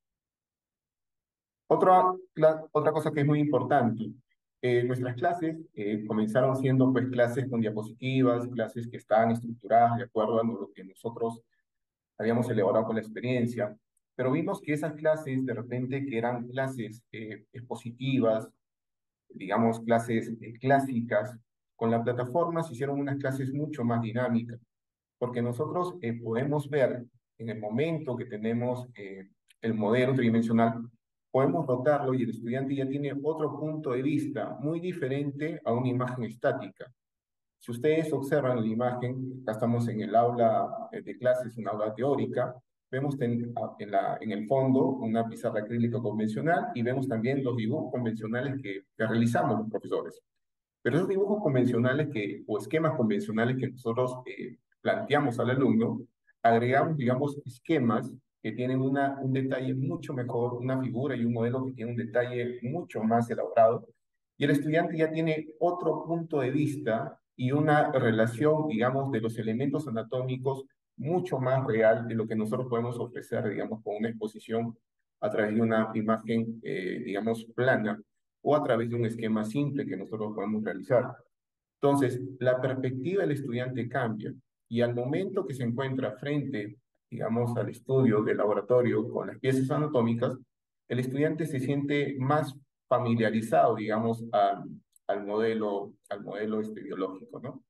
Otra, la, otra cosa que es muy importante, eh, nuestras clases eh, comenzaron siendo pues clases con diapositivas, clases que estaban estructuradas de acuerdo a lo que nosotros habíamos elaborado con la experiencia, pero vimos que esas clases de repente que eran clases eh, expositivas, digamos clases eh, clásicas, con la plataforma se hicieron unas clases mucho más dinámicas, porque nosotros eh, podemos ver en el momento que tenemos eh, el modelo tridimensional, podemos rotarlo y el estudiante ya tiene otro punto de vista muy diferente a una imagen estática. Si ustedes observan la imagen, acá estamos en el aula de clases, una aula teórica, vemos en, en, la, en el fondo una pizarra acrílica convencional y vemos también los dibujos convencionales que, que realizamos los profesores. Pero esos dibujos convencionales que, o esquemas convencionales que nosotros eh, planteamos al alumno, agregamos, digamos, esquemas que tienen una, un detalle mucho mejor, una figura y un modelo que tiene un detalle mucho más elaborado, y el estudiante ya tiene otro punto de vista y una relación, digamos, de los elementos anatómicos mucho más real de lo que nosotros podemos ofrecer, digamos, con una exposición a través de una imagen, eh, digamos, plana, o a través de un esquema simple que nosotros podemos realizar. Entonces, la perspectiva del estudiante cambia y al momento que se encuentra frente, digamos, al estudio del laboratorio con las piezas anatómicas, el estudiante se siente más familiarizado, digamos, al, al modelo, al modelo este, biológico, ¿no?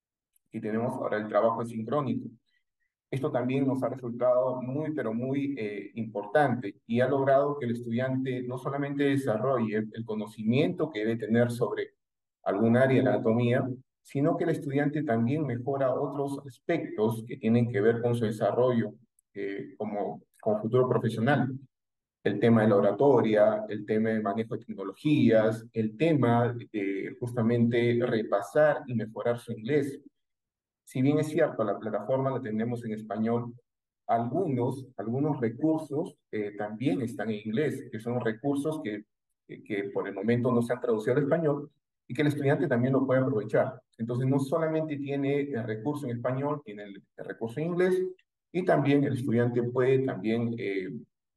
Y tenemos ahora el trabajo sincrónico. Esto también nos ha resultado muy, pero muy eh, importante y ha logrado que el estudiante no solamente desarrolle el, el conocimiento que debe tener sobre algún área de la anatomía, sino que el estudiante también mejora otros aspectos que tienen que ver con su desarrollo eh, como, como futuro profesional. El tema de la oratoria, el tema de manejo de tecnologías, el tema de justamente repasar y mejorar su inglés. Si bien es cierto, la plataforma la tenemos en español, algunos, algunos recursos eh, también están en inglés, que son recursos que, que, que por el momento no se han traducido al español y que el estudiante también lo puede aprovechar. Entonces, no solamente tiene el recurso en español, tiene el, el recurso en inglés y también el estudiante puede también eh,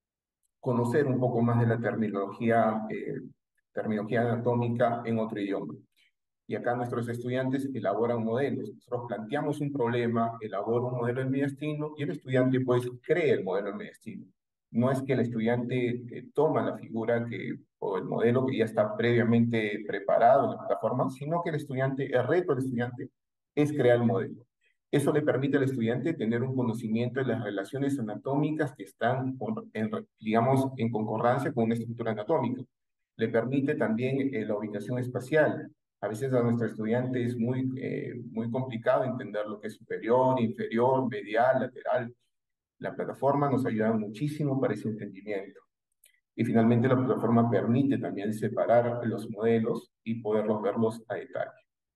conocer un poco más de la terminología, eh, terminología anatómica en otro idioma. Y acá nuestros estudiantes elaboran modelos. Nosotros planteamos un problema, elabora un modelo de mediastino y el estudiante pues cree el modelo de mediastino. No es que el estudiante eh, toma la figura que, o el modelo que ya está previamente preparado en la plataforma, sino que el estudiante, el reto del estudiante es crear el modelo. Eso le permite al estudiante tener un conocimiento de las relaciones anatómicas que están, en, digamos, en concordancia con una estructura anatómica. Le permite también eh, la ubicación espacial. A veces a nuestro estudiante es muy, eh, muy complicado entender lo que es superior, inferior, medial, lateral. La plataforma nos ayuda muchísimo para ese entendimiento. Y finalmente la plataforma permite también separar los modelos y poderlos verlos a detalle.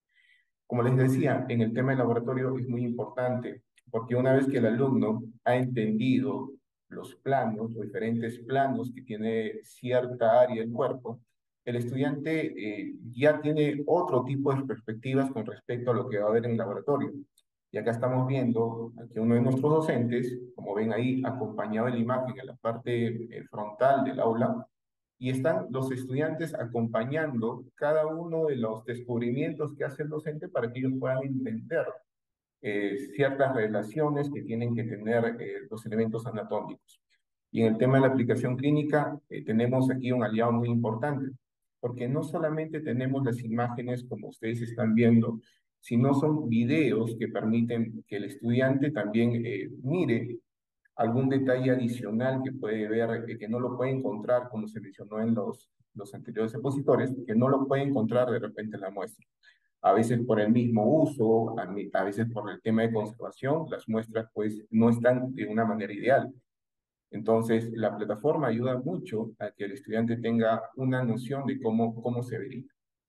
Como les decía, en el tema del laboratorio es muy importante, porque una vez que el alumno ha entendido los planos, los diferentes planos que tiene cierta área del cuerpo, el estudiante eh, ya tiene otro tipo de perspectivas con respecto a lo que va a ver en el laboratorio. Y acá estamos viendo que uno de nuestros docentes, como ven ahí, acompañado en la imagen en la parte eh, frontal del aula, y están los estudiantes acompañando cada uno de los descubrimientos que hace el docente para que ellos puedan entender eh, ciertas relaciones que tienen que tener eh, los elementos anatómicos. Y en el tema de la aplicación clínica, eh, tenemos aquí un aliado muy importante, porque no solamente tenemos las imágenes como ustedes están viendo, sino son videos que permiten que el estudiante también eh, mire algún detalle adicional que puede ver, eh, que no lo puede encontrar, como se mencionó en los, los anteriores expositores, que no lo puede encontrar de repente en la muestra. A veces por el mismo uso, a, a veces por el tema de conservación, las muestras pues no están de una manera ideal. Entonces, la plataforma ayuda mucho a que el estudiante tenga una noción de cómo, cómo se vería.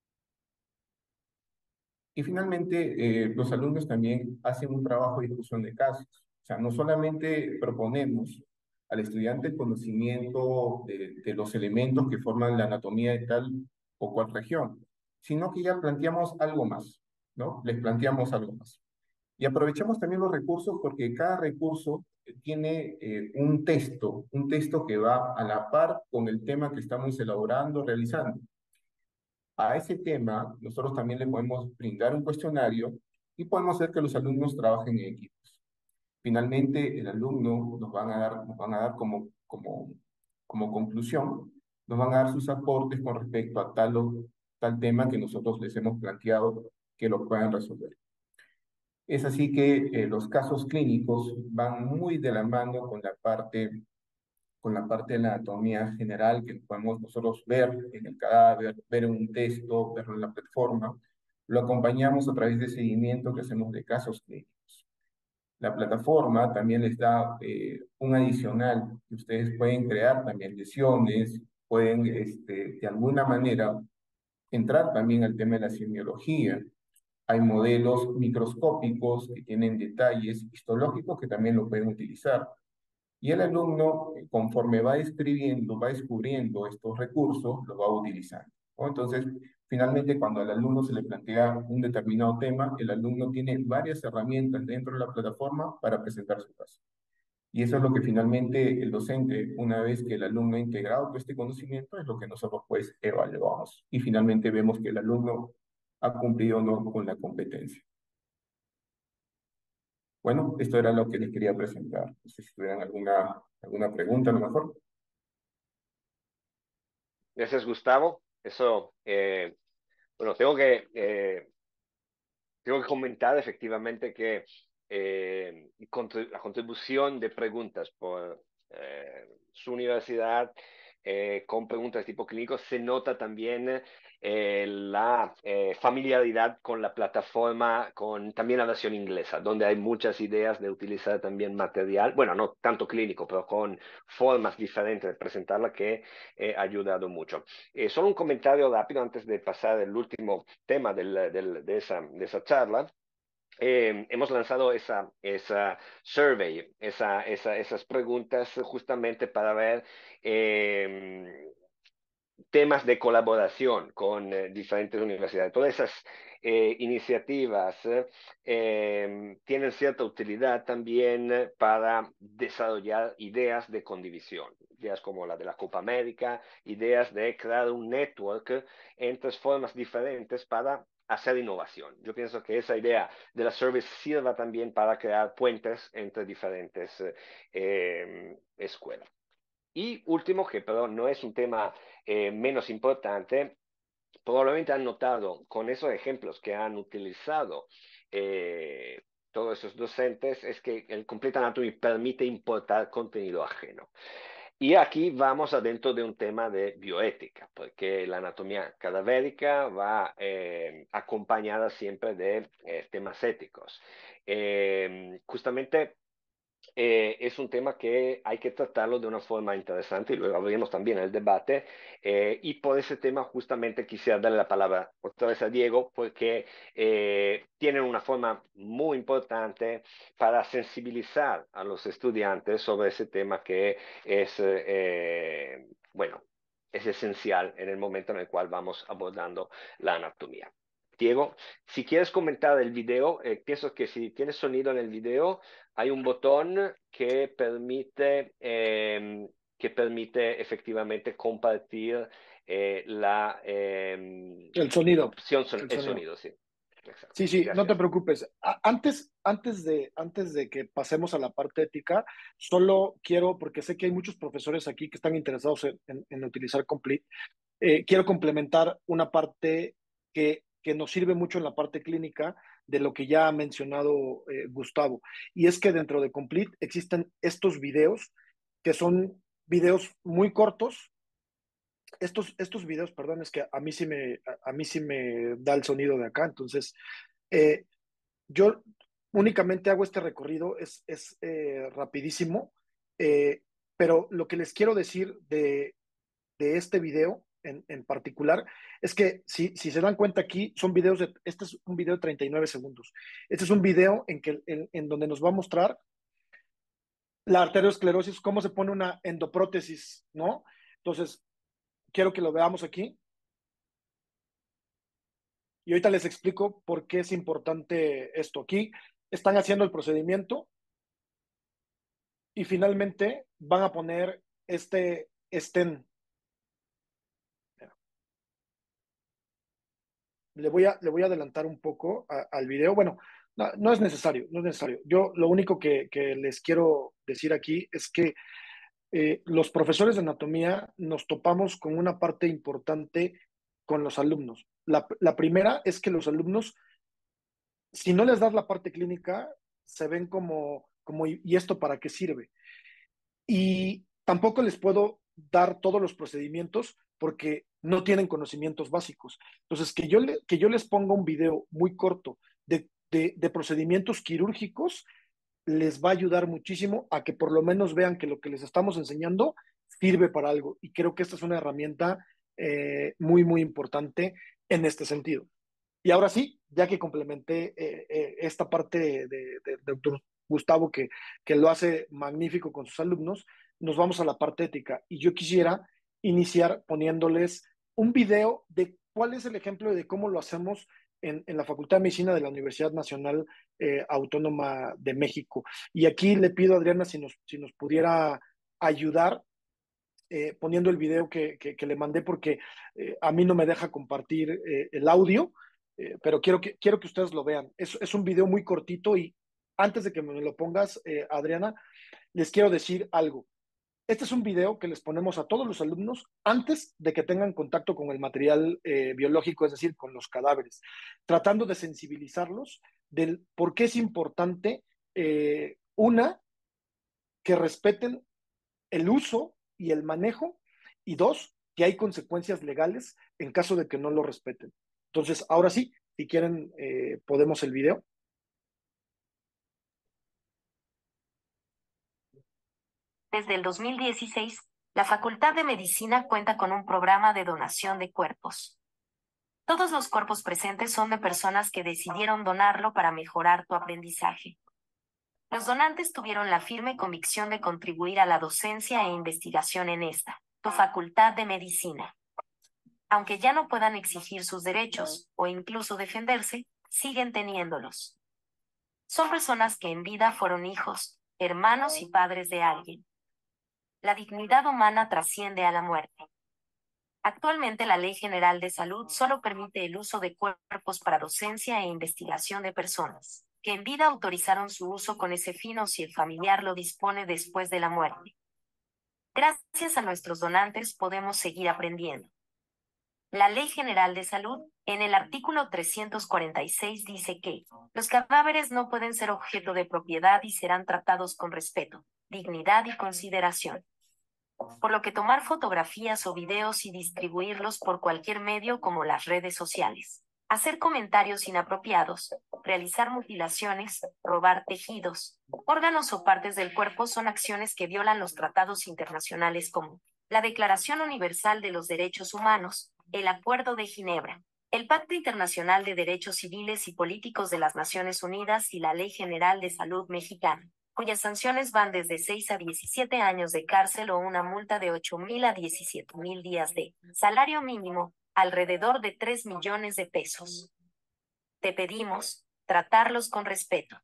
Y finalmente, eh, los alumnos también hacen un trabajo de discusión de casos. O sea, no solamente proponemos al estudiante el conocimiento de, de los elementos que forman la anatomía de tal o cual región, sino que ya planteamos algo más, ¿no? Les planteamos algo más. Y aprovechamos también los recursos porque cada recurso tiene eh, un texto, un texto que va a la par con el tema que estamos elaborando, realizando. A ese tema, nosotros también le podemos brindar un cuestionario y podemos hacer que los alumnos trabajen en equipos. Finalmente, el alumno nos van a dar, nos van a dar como, como, como conclusión, nos van a dar sus aportes con respecto a tal o tal tema que nosotros les hemos planteado que lo puedan resolver. Es así que eh, los casos clínicos van muy de la mano con la parte con la parte de la anatomía general que podemos nosotros ver en el cadáver, ver en un texto, verlo en la plataforma. Lo acompañamos a través de seguimiento que hacemos de casos clínicos. La plataforma también les da eh, un adicional que ustedes pueden crear también lesiones, pueden este, de alguna manera entrar también al tema de la semiología. Hay modelos microscópicos que tienen detalles histológicos que también lo pueden utilizar. Y el alumno, conforme va escribiendo, va descubriendo estos recursos, los va utilizando, ¿no? Entonces, finalmente, cuando al alumno se le plantea un determinado tema, el alumno tiene varias herramientas dentro de la plataforma para presentar su caso. Y eso es lo que finalmente el docente, una vez que el alumno ha integrado todo este conocimiento, es lo que nosotros pues evaluamos. Y finalmente vemos que el alumno ha cumplido o no con la competencia. Bueno, esto era lo que les quería presentar. No sé si tuvieran alguna, alguna pregunta a lo mejor. Gracias, Gustavo. Eso, eh, bueno, tengo que, eh, tengo que comentar efectivamente que eh, la contribución de preguntas por eh, su universidad eh, con preguntas tipo clínico se nota también eh, la eh, familiaridad con la plataforma, con también la versión inglesa, donde hay muchas ideas de utilizar también material, bueno, no tanto clínico, pero con formas diferentes de presentarla que eh, ha ayudado mucho. Eh, solo un comentario rápido antes de pasar al último tema del, del, de, esa, de esa charla. Eh, hemos lanzado esa, esa survey, esa, esa, esas preguntas justamente para ver eh, temas de colaboración con eh, diferentes universidades. Todas esas eh, iniciativas eh, tienen cierta utilidad también para desarrollar ideas de condivisión, ideas como la de la Copa América, ideas de crear un network entre formas diferentes para hacer innovación. Yo pienso que esa idea de la service sirva también para crear puentes entre diferentes eh, escuelas. Y último, que pero no es un tema eh, menos importante, probablemente han notado con esos ejemplos que han utilizado eh, todos esos docentes, es que el Complete Anatomy permite importar contenido ajeno. Y aquí vamos adentro de un tema de bioética, porque la anatomía cadavérica va eh, acompañada siempre de eh, temas éticos. Eh, justamente eh, es un tema que hay que tratarlo de una forma interesante y luego abriremos también el debate. Eh, y por ese tema justamente quisiera darle la palabra otra vez a Diego porque eh, tienen una forma muy importante para sensibilizar a los estudiantes sobre ese tema que es, eh, bueno, es esencial en el momento en el cual vamos abordando la anatomía. Diego, si quieres comentar el video, eh, pienso que si tienes sonido en el video, hay un botón que permite, eh, que permite efectivamente compartir eh, la eh, El sonido. opción, son, El el sonido. sonido, sí. Exacto. Sí, sí, no te Gracias. preocupes. A- Antes, antes de, antes de que pasemos a la parte ética, solo quiero, porque sé que hay muchos profesores aquí que están interesados en, en- en utilizar Complete, eh, quiero complementar una parte que, que nos sirve mucho en la parte clínica de lo que ya ha mencionado eh, Gustavo. Y es que dentro de Complete existen estos videos que son videos muy cortos. Estos, estos videos, perdón, es que a mí sí me, a, a mí sí me da el sonido de acá, entonces eh, yo únicamente hago este recorrido, es, es eh, rapidísimo. Eh, pero lo que les quiero decir de, de este video en, en particular es que si, si se dan cuenta aquí, son videos de, este es un video de treinta y nueve segundos. Este es un video en, que, en, en donde nos va a mostrar la arteriosclerosis, cómo se pone una endoprótesis, ¿no? Entonces, quiero que lo veamos aquí. Y ahorita les explico por qué es importante esto. Aquí están haciendo el procedimiento y finalmente van a poner este stent. Le voy a, le voy a adelantar un poco a, al video. Bueno, no, no, es necesario, no es necesario. Yo lo único que, que les quiero decir aquí es que eh, los profesores de anatomía nos topamos con una parte importante con los alumnos. La, la primera es que los alumnos, si no les das la parte clínica, se ven como, como ¿y esto para qué sirve? Y tampoco les puedo dar todos los procedimientos porque no tienen conocimientos básicos. Entonces, que yo, le, que yo les ponga un video muy corto de, de, de procedimientos quirúrgicos les va a ayudar muchísimo a que por lo menos vean que lo que les estamos enseñando sirve para algo. Y creo que esta es una herramienta eh, muy, muy importante en este sentido. Y ahora sí, ya que complementé eh, eh, esta parte de, de, de doctor Gustavo, que, que lo hace magnífico con sus alumnos, nos vamos a la parte ética. Y yo quisiera iniciar poniéndoles un video de cuál es el ejemplo de cómo lo hacemos en, en la Facultad de Medicina de la Universidad Nacional eh, Autónoma de México. Y aquí le pido a Adriana si nos, si nos pudiera ayudar eh, poniendo el video que, que, que, le mandé porque eh, a mí no me deja compartir eh, el audio, eh, pero quiero que, quiero que ustedes lo vean. Es, es un video muy cortito y antes de que me lo pongas, eh, Adriana, les quiero decir algo. Este es un video que les ponemos a todos los alumnos antes de que tengan contacto con el material eh, biológico, es decir, con los cadáveres, tratando de sensibilizarlos del por qué es importante, eh, una, que respeten el uso y el manejo, y dos, que hay consecuencias legales en caso de que no lo respeten. Entonces, ahora sí, si quieren, eh, podemos el video. Desde el dos mil dieciséis, la Facultad de Medicina cuenta con un programa de donación de cuerpos. Todos los cuerpos presentes son de personas que decidieron donarlo para mejorar tu aprendizaje. Los donantes tuvieron la firme convicción de contribuir a la docencia e investigación en esta, tu Facultad de Medicina. Aunque ya no puedan exigir sus derechos, o incluso defenderse, siguen teniéndolos. Son personas que en vida fueron hijos, hermanos y padres de alguien. La dignidad humana trasciende a la muerte. Actualmente la Ley General de Salud solo permite el uso de cuerpos para docencia e investigación de personas que en vida autorizaron su uso con ese fin o si el familiar lo dispone después de la muerte. Gracias a nuestros donantes podemos seguir aprendiendo. La Ley General de Salud, en el artículo trescientos cuarenta y seis, dice que los cadáveres no pueden ser objeto de propiedad y serán tratados con respeto, dignidad y consideración. Por lo que tomar fotografías o videos y distribuirlos por cualquier medio como las redes sociales, hacer comentarios inapropiados, realizar mutilaciones, robar tejidos, órganos o partes del cuerpo son acciones que violan los tratados internacionales como la Declaración Universal de los Derechos Humanos, el Acuerdo de Ginebra, el Pacto Internacional de Derechos Civiles y Políticos de las Naciones Unidas y la Ley General de Salud Mexicana, cuyas sanciones van desde seis a diecisiete años de cárcel o una multa de ocho mil a diecisiete mil días de salario mínimo, alrededor de tres millones de pesos. Te pedimos tratarlos con respeto.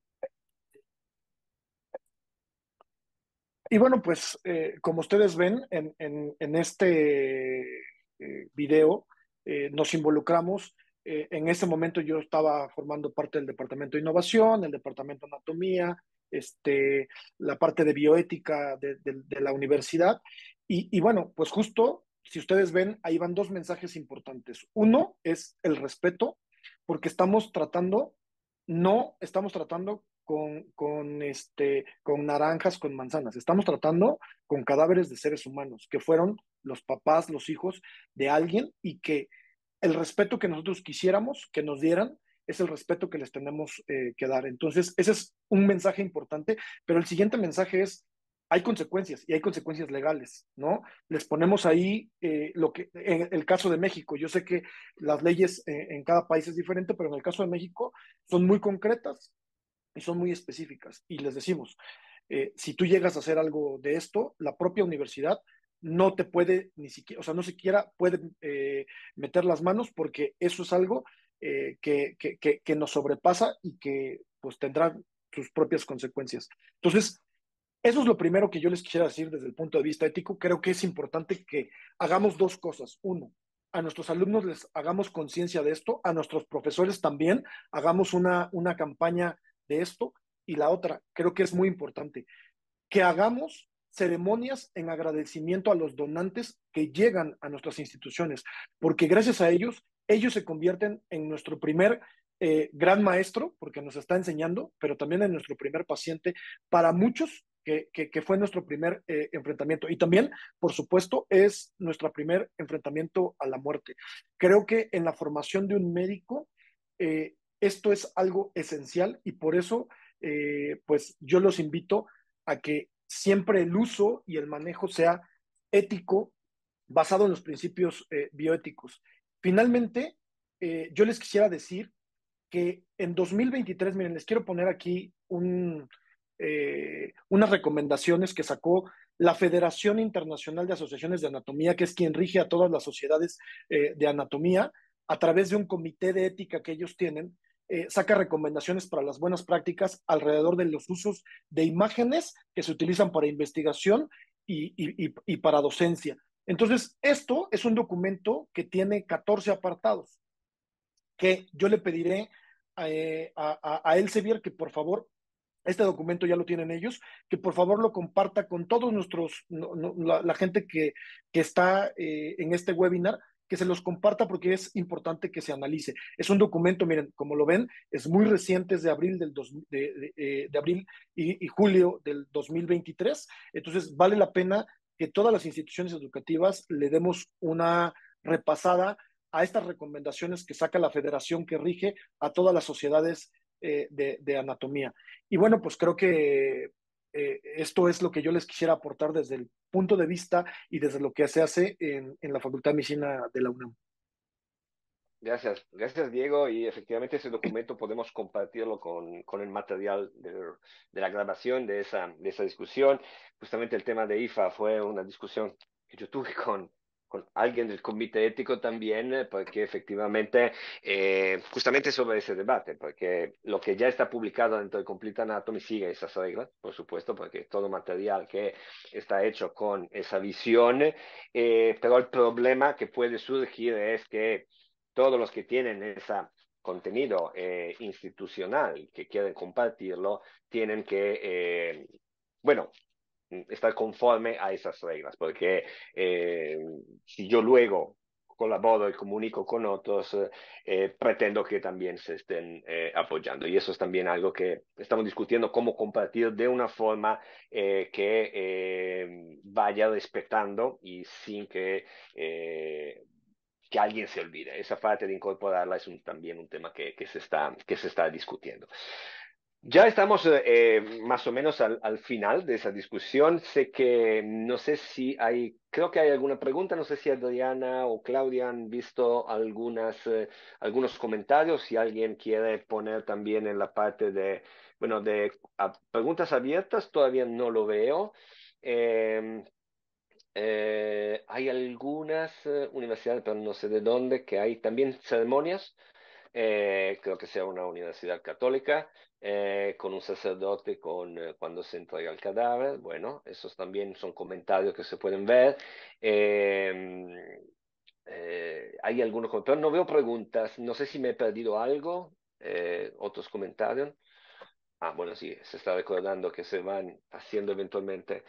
Y bueno, pues eh, como ustedes ven en, en, en este eh, video, eh, nos involucramos. Eh, en ese momento yo estaba formando parte del Departamento de Innovación, el Departamento de Anatomía, este, la parte de bioética de, de, de la universidad. Y, y bueno, pues justo, si ustedes ven, ahí van dos mensajes importantes. Uno es el respeto, porque estamos tratando, no estamos tratando con, con, este, con naranjas, con manzanas, estamos tratando con cadáveres de seres humanos, que fueron los papás, los hijos de alguien, y que el respeto que nosotros quisiéramos que nos dieran es el respeto que les tenemos eh, que dar. Entonces, ese es un mensaje importante, pero el siguiente mensaje es, hay consecuencias y hay consecuencias legales, ¿no? Les ponemos ahí eh, lo que, en el caso de México, yo sé que las leyes eh, en cada país es diferente, pero en el caso de México son muy concretas y son muy específicas. Y les decimos, eh, si tú llegas a hacer algo de esto, la propia universidad no te puede ni siquiera, o sea, no siquiera puede eh, meter las manos porque eso es algo eh, que, que, que, que nos sobrepasa y que pues tendrá sus propias consecuencias. Entonces, eso es lo primero que yo les quisiera decir desde el punto de vista ético. Creo que es importante que hagamos dos cosas. Uno, a nuestros alumnos les hagamos conciencia de esto, a nuestros profesores también hagamos una, una campaña de esto. Y la otra, creo que es muy importante, que hagamos ceremonias en agradecimiento a los donantes que llegan a nuestras instituciones, porque gracias a ellos, ellos se convierten en nuestro primer eh, gran maestro, porque nos está enseñando, pero también en nuestro primer paciente para muchos que, que, que fue nuestro primer eh, enfrentamiento. Y también, por supuesto, es nuestro primer enfrentamiento a la muerte. Creo que en la formación de un médico, eh, esto es algo esencial y por eso, eh, pues yo los invito a que siempre el uso y el manejo sea ético, basado en los principios eh, bioéticos. Finalmente, eh, yo les quisiera decir que en dos mil veintitrés, miren, les quiero poner aquí un, eh, unas recomendaciones que sacó la Federación Internacional de Asociaciones de Anatomía, que es quien rige a todas las sociedades eh, de anatomía, a través de un comité de ética que ellos tienen, eh, saca recomendaciones para las buenas prácticas alrededor de los usos de imágenes que se utilizan para investigación y, y, y, y para docencia. Entonces, esto es un documento que tiene catorce apartados que yo le pediré eh, a, a, a Elsevier que por favor, este documento ya lo tienen ellos, que por favor lo comparta con todos nuestros, no, no, la, la, gente que, que está eh, en este webinar, que se los comparta porque es importante que se analice. Es un documento, miren, como lo ven, es muy reciente, es de abril, del dos, de, de, de abril y, y julio del dos mil veintitrés, entonces vale la pena que todas las instituciones educativas le demos una repasada a estas recomendaciones que saca la federación que rige a todas las sociedades eh, de, de anatomía. Y bueno, pues creo que eh, esto es lo que yo les quisiera aportar desde el punto de vista y desde lo que se hace en, en la Facultad de Medicina de la UNAM. Gracias, gracias Diego, y efectivamente ese documento podemos compartirlo con, con el material de, de la grabación de esa, de esa discusión. Justamente el tema de I F A fue una discusión que yo tuve con, con alguien del comité ético también, porque efectivamente, eh, justamente sobre ese debate, porque lo que ya está publicado dentro de Complete Anatomy sigue esas reglas, por supuesto, porque todo material que está hecho con esa visión, eh, pero el problema que puede surgir es que todos los que tienen ese contenido eh, institucional que quieren compartirlo, tienen que, eh, bueno, estar conforme a esas reglas, porque eh, si yo luego colaboro y comunico con otros, eh, pretendo que también se estén eh, apoyando. Y eso es también algo que estamos discutiendo, cómo compartir de una forma eh, que eh, vaya respetando y sin que... Eh, que alguien se olvide. Esa parte de incorporarla es un, también un tema que, que, se está, que se está discutiendo. Ya estamos eh, más o menos al, al final de esa discusión. Sé que no sé si hay, creo que hay alguna pregunta, no sé si Adriana o Claudia han visto algunas, eh, algunos comentarios, si alguien quiere poner también en la parte de, bueno, de a, preguntas abiertas, todavía no lo veo. Eh, eh, hay algunas eh, universidades, pero no sé de dónde, que hay también ceremonias. Eh, creo que sea una universidad católica, eh, con un sacerdote con, eh, cuando se entrega el cadáver. Bueno, esos también son comentarios que se pueden ver. Eh, eh, hay algunos, pero no veo preguntas. No sé si me he perdido algo. Eh, otros comentarios. Ah, bueno, sí, se está recordando que se van haciendo eventualmente.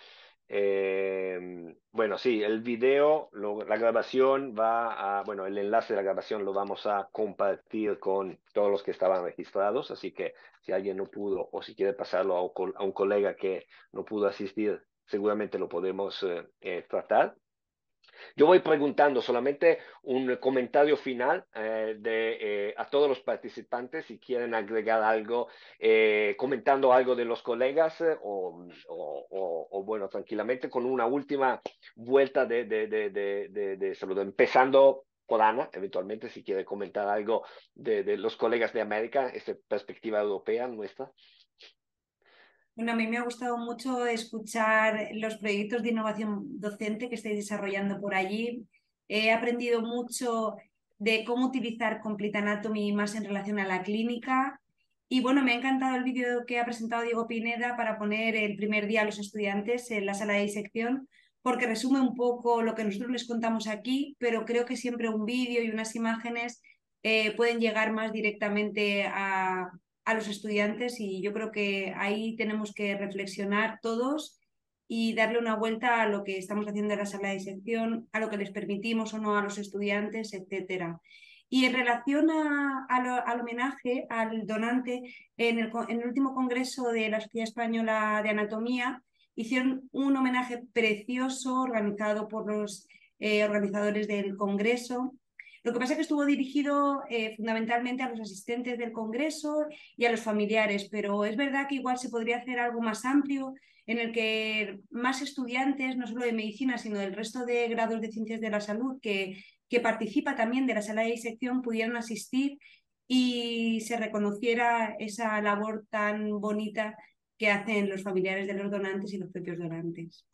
Eh, bueno, sí, el video, lo- la grabación va a, bueno, el enlace de la grabación lo vamos a compartir con todos los que estaban registrados, así que si alguien no pudo o si quiere pasarlo a un, col- a un colega que no pudo asistir, seguramente lo podemos eh, eh, tratar. Yo voy preguntando solamente un comentario final eh, de, eh, a todos los participantes si quieren agregar algo, eh, comentando algo de los colegas eh, o, o, o, o, bueno, tranquilamente con una última vuelta de, de, de, de, de, de saludo, empezando por Ana, eventualmente si quiere comentar algo de, de los colegas de América, esta perspectiva europea nuestra. Bueno, a mí me ha gustado mucho escuchar los proyectos de innovación docente que estáis desarrollando por allí. He aprendido mucho de cómo utilizar Complete Anatomy más en relación a la clínica. Y bueno, me ha encantado el vídeo que ha presentado Diego Pineda para poner el primer día a los estudiantes en la sala de disección, porque resume un poco lo que nosotros les contamos aquí, pero creo que siempre un vídeo y unas imágenes eh, pueden llegar más directamente a a los estudiantes y yo creo que ahí tenemos que reflexionar todos y darle una vuelta a lo que estamos haciendo en la sala de disección, a lo que les permitimos o no a los estudiantes, etcétera. Y en relación a, a lo, al homenaje al donante, en el, en el último congreso de la Sociedad Española de Anatomía hicieron un homenaje precioso organizado por los eh, organizadores del congreso. Lo que pasa es que estuvo dirigido eh, fundamentalmente a los asistentes del Congreso y a los familiares, pero es verdad que igual se podría hacer algo más amplio en el que más estudiantes, no solo de medicina, sino del resto de grados de ciencias de la salud, que, que participa también de la sala de disección, pudieran asistir y se reconociera esa labor tan bonita que hacen los familiares de los donantes y los propios donantes.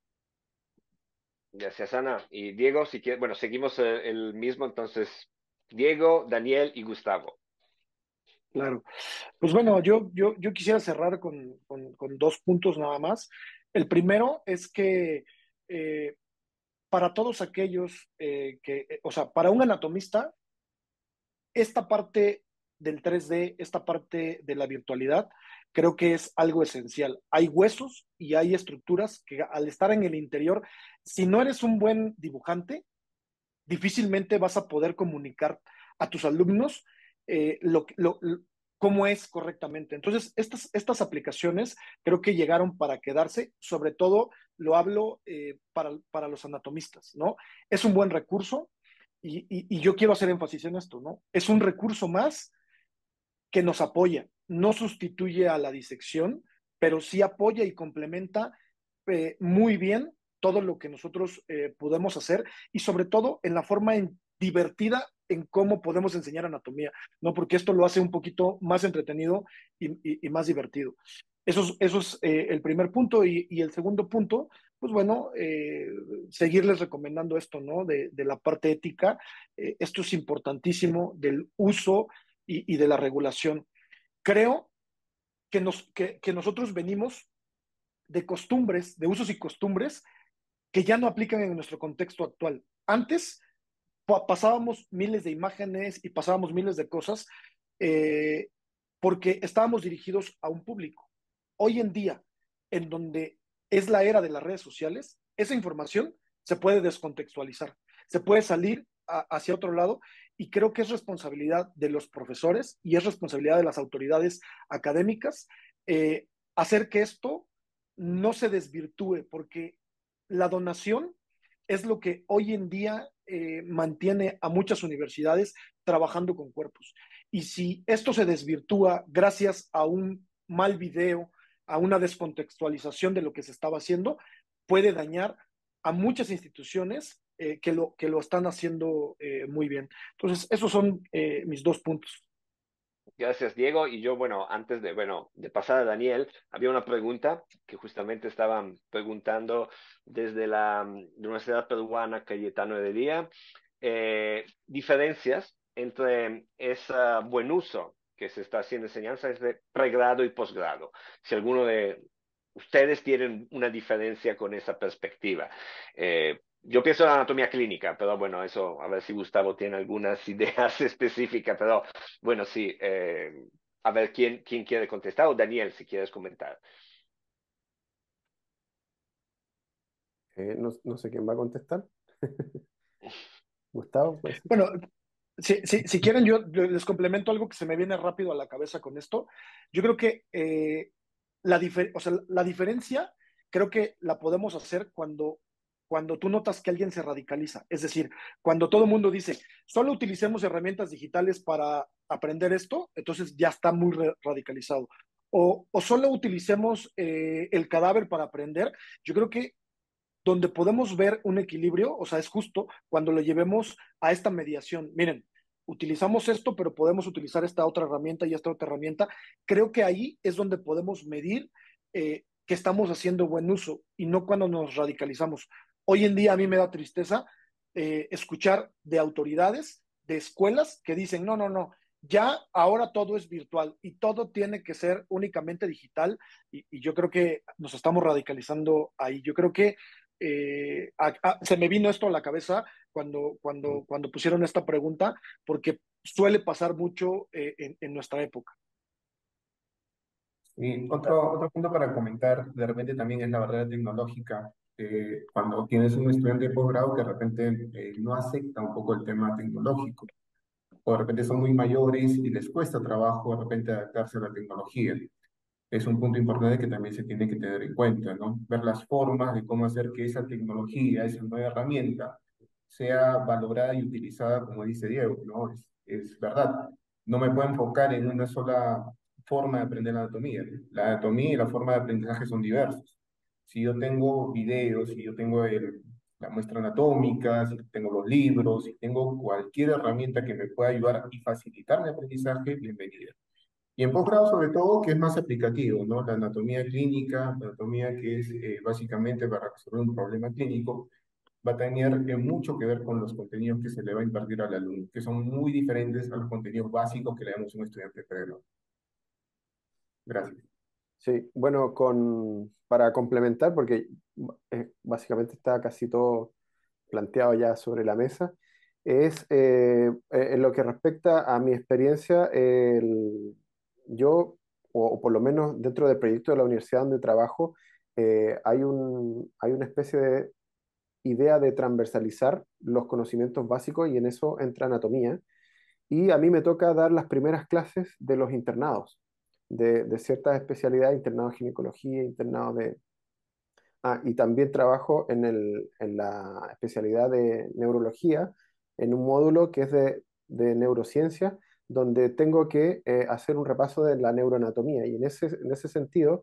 Gracias, Ana. Y Diego, si quieres, bueno, seguimos eh, el mismo, entonces, Diego, Daniel y Gustavo. Claro. Pues bueno, yo, yo, yo quisiera cerrar con, con, con dos puntos nada más. El primero es que eh, para todos aquellos eh, que, eh, o sea, para un anatomista, esta parte del tres D, esta parte de la virtualidad, creo que es algo esencial. Hay huesos y hay estructuras que al estar en el interior, si no eres un buen dibujante, difícilmente vas a poder comunicar a tus alumnos eh, lo, lo, lo, cómo es correctamente. Entonces, estas, estas aplicaciones creo que llegaron para quedarse, sobre todo lo hablo eh, para, para los anatomistas, ¿no? Es un buen recurso y, y, y yo quiero hacer énfasis en esto, ¿no? Es un recurso más que nos apoya, no sustituye a la disección, pero sí apoya y complementa eh, muy bien todo lo que nosotros eh, podemos hacer y sobre todo en la forma en, divertida en cómo podemos enseñar anatomía, ¿no? Porque esto lo hace un poquito más entretenido y, y, y más divertido. Eso es, eso es eh, el primer punto y, y, el segundo punto, pues bueno, eh, seguirles recomendando esto, ¿no? De, de la parte ética, eh, esto es importantísimo del uso y, y de la regulación. Creo que, nos, que, que nosotros venimos de costumbres, de usos y costumbres que ya no aplican en nuestro contexto actual. Antes pasábamos miles de imágenes y pasábamos miles de cosas eh, porque estábamos dirigidos a un público. Hoy en día, en donde es la era de las redes sociales, esa información se puede descontextualizar, se puede salir a, hacia otro lado y creo que es responsabilidad de los profesores y es responsabilidad de las autoridades académicas eh, hacer que esto no se desvirtúe, porque la donación es lo que hoy en día eh, mantiene a muchas universidades trabajando con cuerpos. Y si esto se desvirtúa gracias a un mal video, a una descontextualización de lo que se estaba haciendo, puede dañar a muchas instituciones eh, que, lo, que lo están haciendo eh, muy bien. Entonces, esos son eh, mis dos puntos. Gracias, Diego. Y yo, bueno, antes de, bueno, de pasar a Daniel, había una pregunta que justamente estaban preguntando desde la Universidad Peruana Cayetano Heredia, eh, diferencias entre ese buen uso que se está haciendo enseñanza desde pregrado y posgrado. Si alguno de ustedes tienen una diferencia con esa perspectiva. Eh, Yo pienso en la anatomía clínica, pero bueno, eso, a ver si Gustavo tiene algunas ideas específicas, pero bueno, sí, eh, a ver quién, quién quiere contestar, o Daniel, si quieres comentar. Eh, no, no sé quién va a contestar. Gustavo, pues. Bueno, si, si, si quieren, yo les complemento algo que se me viene rápido a la cabeza con esto. Yo creo que eh, la, difer o sea, la diferencia creo que la podemos hacer cuando cuando tú notas que alguien se radicaliza. Es decir, cuando todo el mundo dice, solo utilicemos herramientas digitales para aprender esto, entonces ya está muy radicalizado. O, o solo utilicemos eh, el cadáver para aprender. Yo creo que donde podemos ver un equilibrio, o sea, es justo cuando lo llevemos a esta mediación. Miren, utilizamos esto, pero podemos utilizar esta otra herramienta y esta otra herramienta. Creo que ahí es donde podemos medir eh, que estamos haciendo buen uso y no cuando nos radicalizamos. Hoy en día a mí me da tristeza eh, escuchar de autoridades, de escuelas que dicen, no, no, no, ya ahora todo es virtual y todo tiene que ser únicamente digital y, y yo creo que nos estamos radicalizando ahí. Yo creo que eh, a, a, se me vino esto a la cabeza cuando, cuando, cuando pusieron esta pregunta, porque suele pasar mucho eh, en, en nuestra época. Y otro, otro punto para comentar, de repente también es la barrera tecnológica. Eh, cuando tienes un estudiante de posgrado que de repente eh, no acepta un poco el tema tecnológico, o de repente son muy mayores y les cuesta trabajo de repente adaptarse a la tecnología. Es un punto importante que también se tiene que tener en cuenta, ¿no? Ver las formas de cómo hacer que esa tecnología, esa nueva herramienta, sea valorada y utilizada, como dice Diego, ¿no? Es, es verdad. No me puedo enfocar en una sola forma de aprender la anatomía. La anatomía y la forma de aprendizaje son diversos. Si yo tengo videos, si yo tengo el, la muestra anatómica, si tengo los libros, si tengo cualquier herramienta que me pueda ayudar y facilitar mi aprendizaje, bienvenida. Y en posgrado, sobre todo, que es más aplicativo, ¿no? La anatomía clínica, la anatomía que es eh, básicamente para resolver un problema clínico, va a tener eh, mucho que ver con los contenidos que se le va a impartir al alumno, que son muy diferentes a los contenidos básicos que le damos a un estudiante de pregrado. Gracias. Sí, bueno, con, para complementar, porque eh, básicamente está casi todo planteado ya sobre la mesa, es eh, en lo que respecta a mi experiencia, el, yo, o, o por lo menos dentro del proyecto de la universidad donde trabajo, eh, hay un, hay una especie de idea de transversalizar los conocimientos básicos y en eso entra anatomía. Y a mí me toca dar las primeras clases de los internados, de, de ciertas especialidades, internados de ginecología, internados de... Ah, y también trabajo en, el, en la especialidad de neurología, en un módulo que es de, de neurociencia, donde tengo que eh, hacer un repaso de la neuroanatomía. Y en ese, en ese sentido,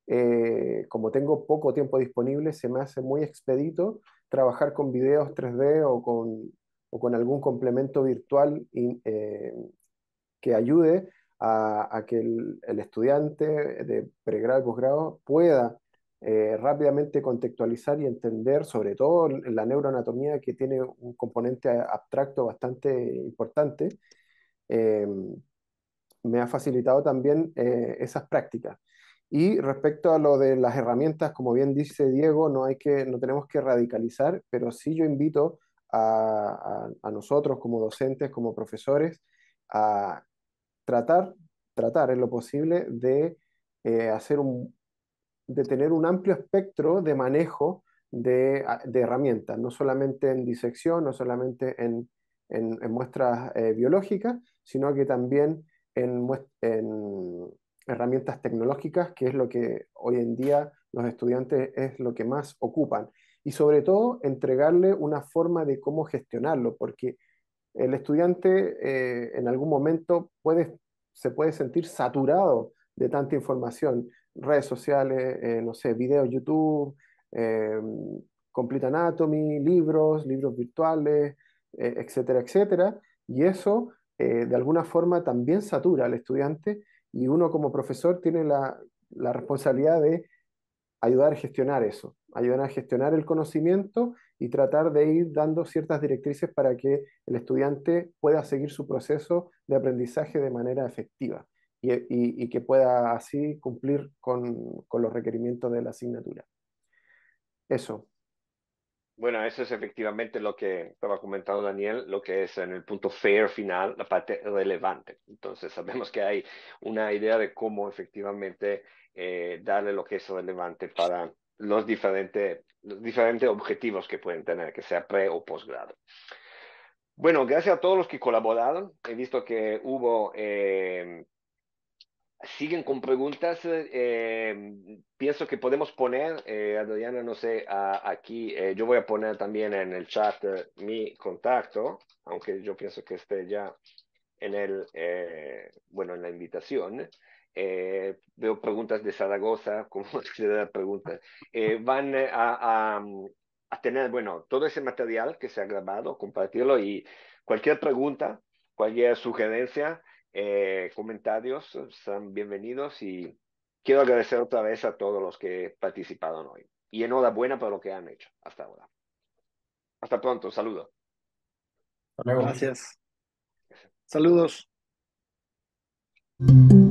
eh, como tengo poco tiempo disponible, se me hace muy expedito trabajar con videos tres D o con, o con algún complemento virtual y, eh, que ayude a, a que el, el, estudiante de pregrado y posgrado pueda eh, rápidamente contextualizar y entender, sobre todo la neuroanatomía, que tiene un componente abstracto bastante importante. Eh, me ha facilitado también eh, esas prácticas. Y respecto a lo de las herramientas, como bien dice Diego, no, hay que, no tenemos que radicalizar, pero sí yo invito a, a, a nosotros como docentes, como profesores, a tratar, tratar en lo posible de eh, hacer un, de tener un amplio espectro de manejo de, de herramientas, no solamente en disección, no solamente en, en, en muestras eh, biológicas, sino que también en, en herramientas tecnológicas, que es lo que hoy en día los estudiantes es lo que más ocupan. Y sobre todo, entregarle una forma de cómo gestionarlo, porque el estudiante eh, en algún momento puede, se puede sentir saturado de tanta información, redes sociales, eh, no sé, videos YouTube, eh, Complete Anatomy, libros, libros virtuales, eh, etcétera, etcétera. Y eso eh, de alguna forma también satura al estudiante y uno como profesor tiene la, la responsabilidad de ayudar a gestionar eso, ayudar a gestionar el conocimiento y tratar de ir dando ciertas directrices para que el estudiante pueda seguir su proceso de aprendizaje de manera efectiva y, y, y que pueda así cumplir con, con los requerimientos de la asignatura. Eso. Bueno, eso es efectivamente lo que estaba comentando Daniel, lo que es en el punto fair final, la parte relevante. Entonces, sabemos que hay una idea de cómo efectivamente eh, darle lo que es relevante para los diferentes, los diferentes objetivos que pueden tener, que sea pre o posgrado. Bueno, gracias a todos los que colaboraron. He visto que hubo... Eh, siguen con preguntas. Eh, pienso que podemos poner, eh, Adriana, no sé, a, aquí, eh, yo voy a poner también en el chat eh, mi contacto, aunque yo pienso que esté ya en el, eh, bueno, en la invitación. Eh, veo preguntas de Zaragoza, como se da preguntas. Eh, van eh, a, a, a tener, bueno, todo ese material que se ha grabado, compartirlo y cualquier pregunta, cualquier sugerencia, eh, comentarios, son bienvenidos y quiero agradecer otra vez a todos los que participaron hoy. Y enhorabuena por lo que han hecho hasta ahora. Hasta pronto, saludos. Hasta luego. Gracias. Saludos. Thank you.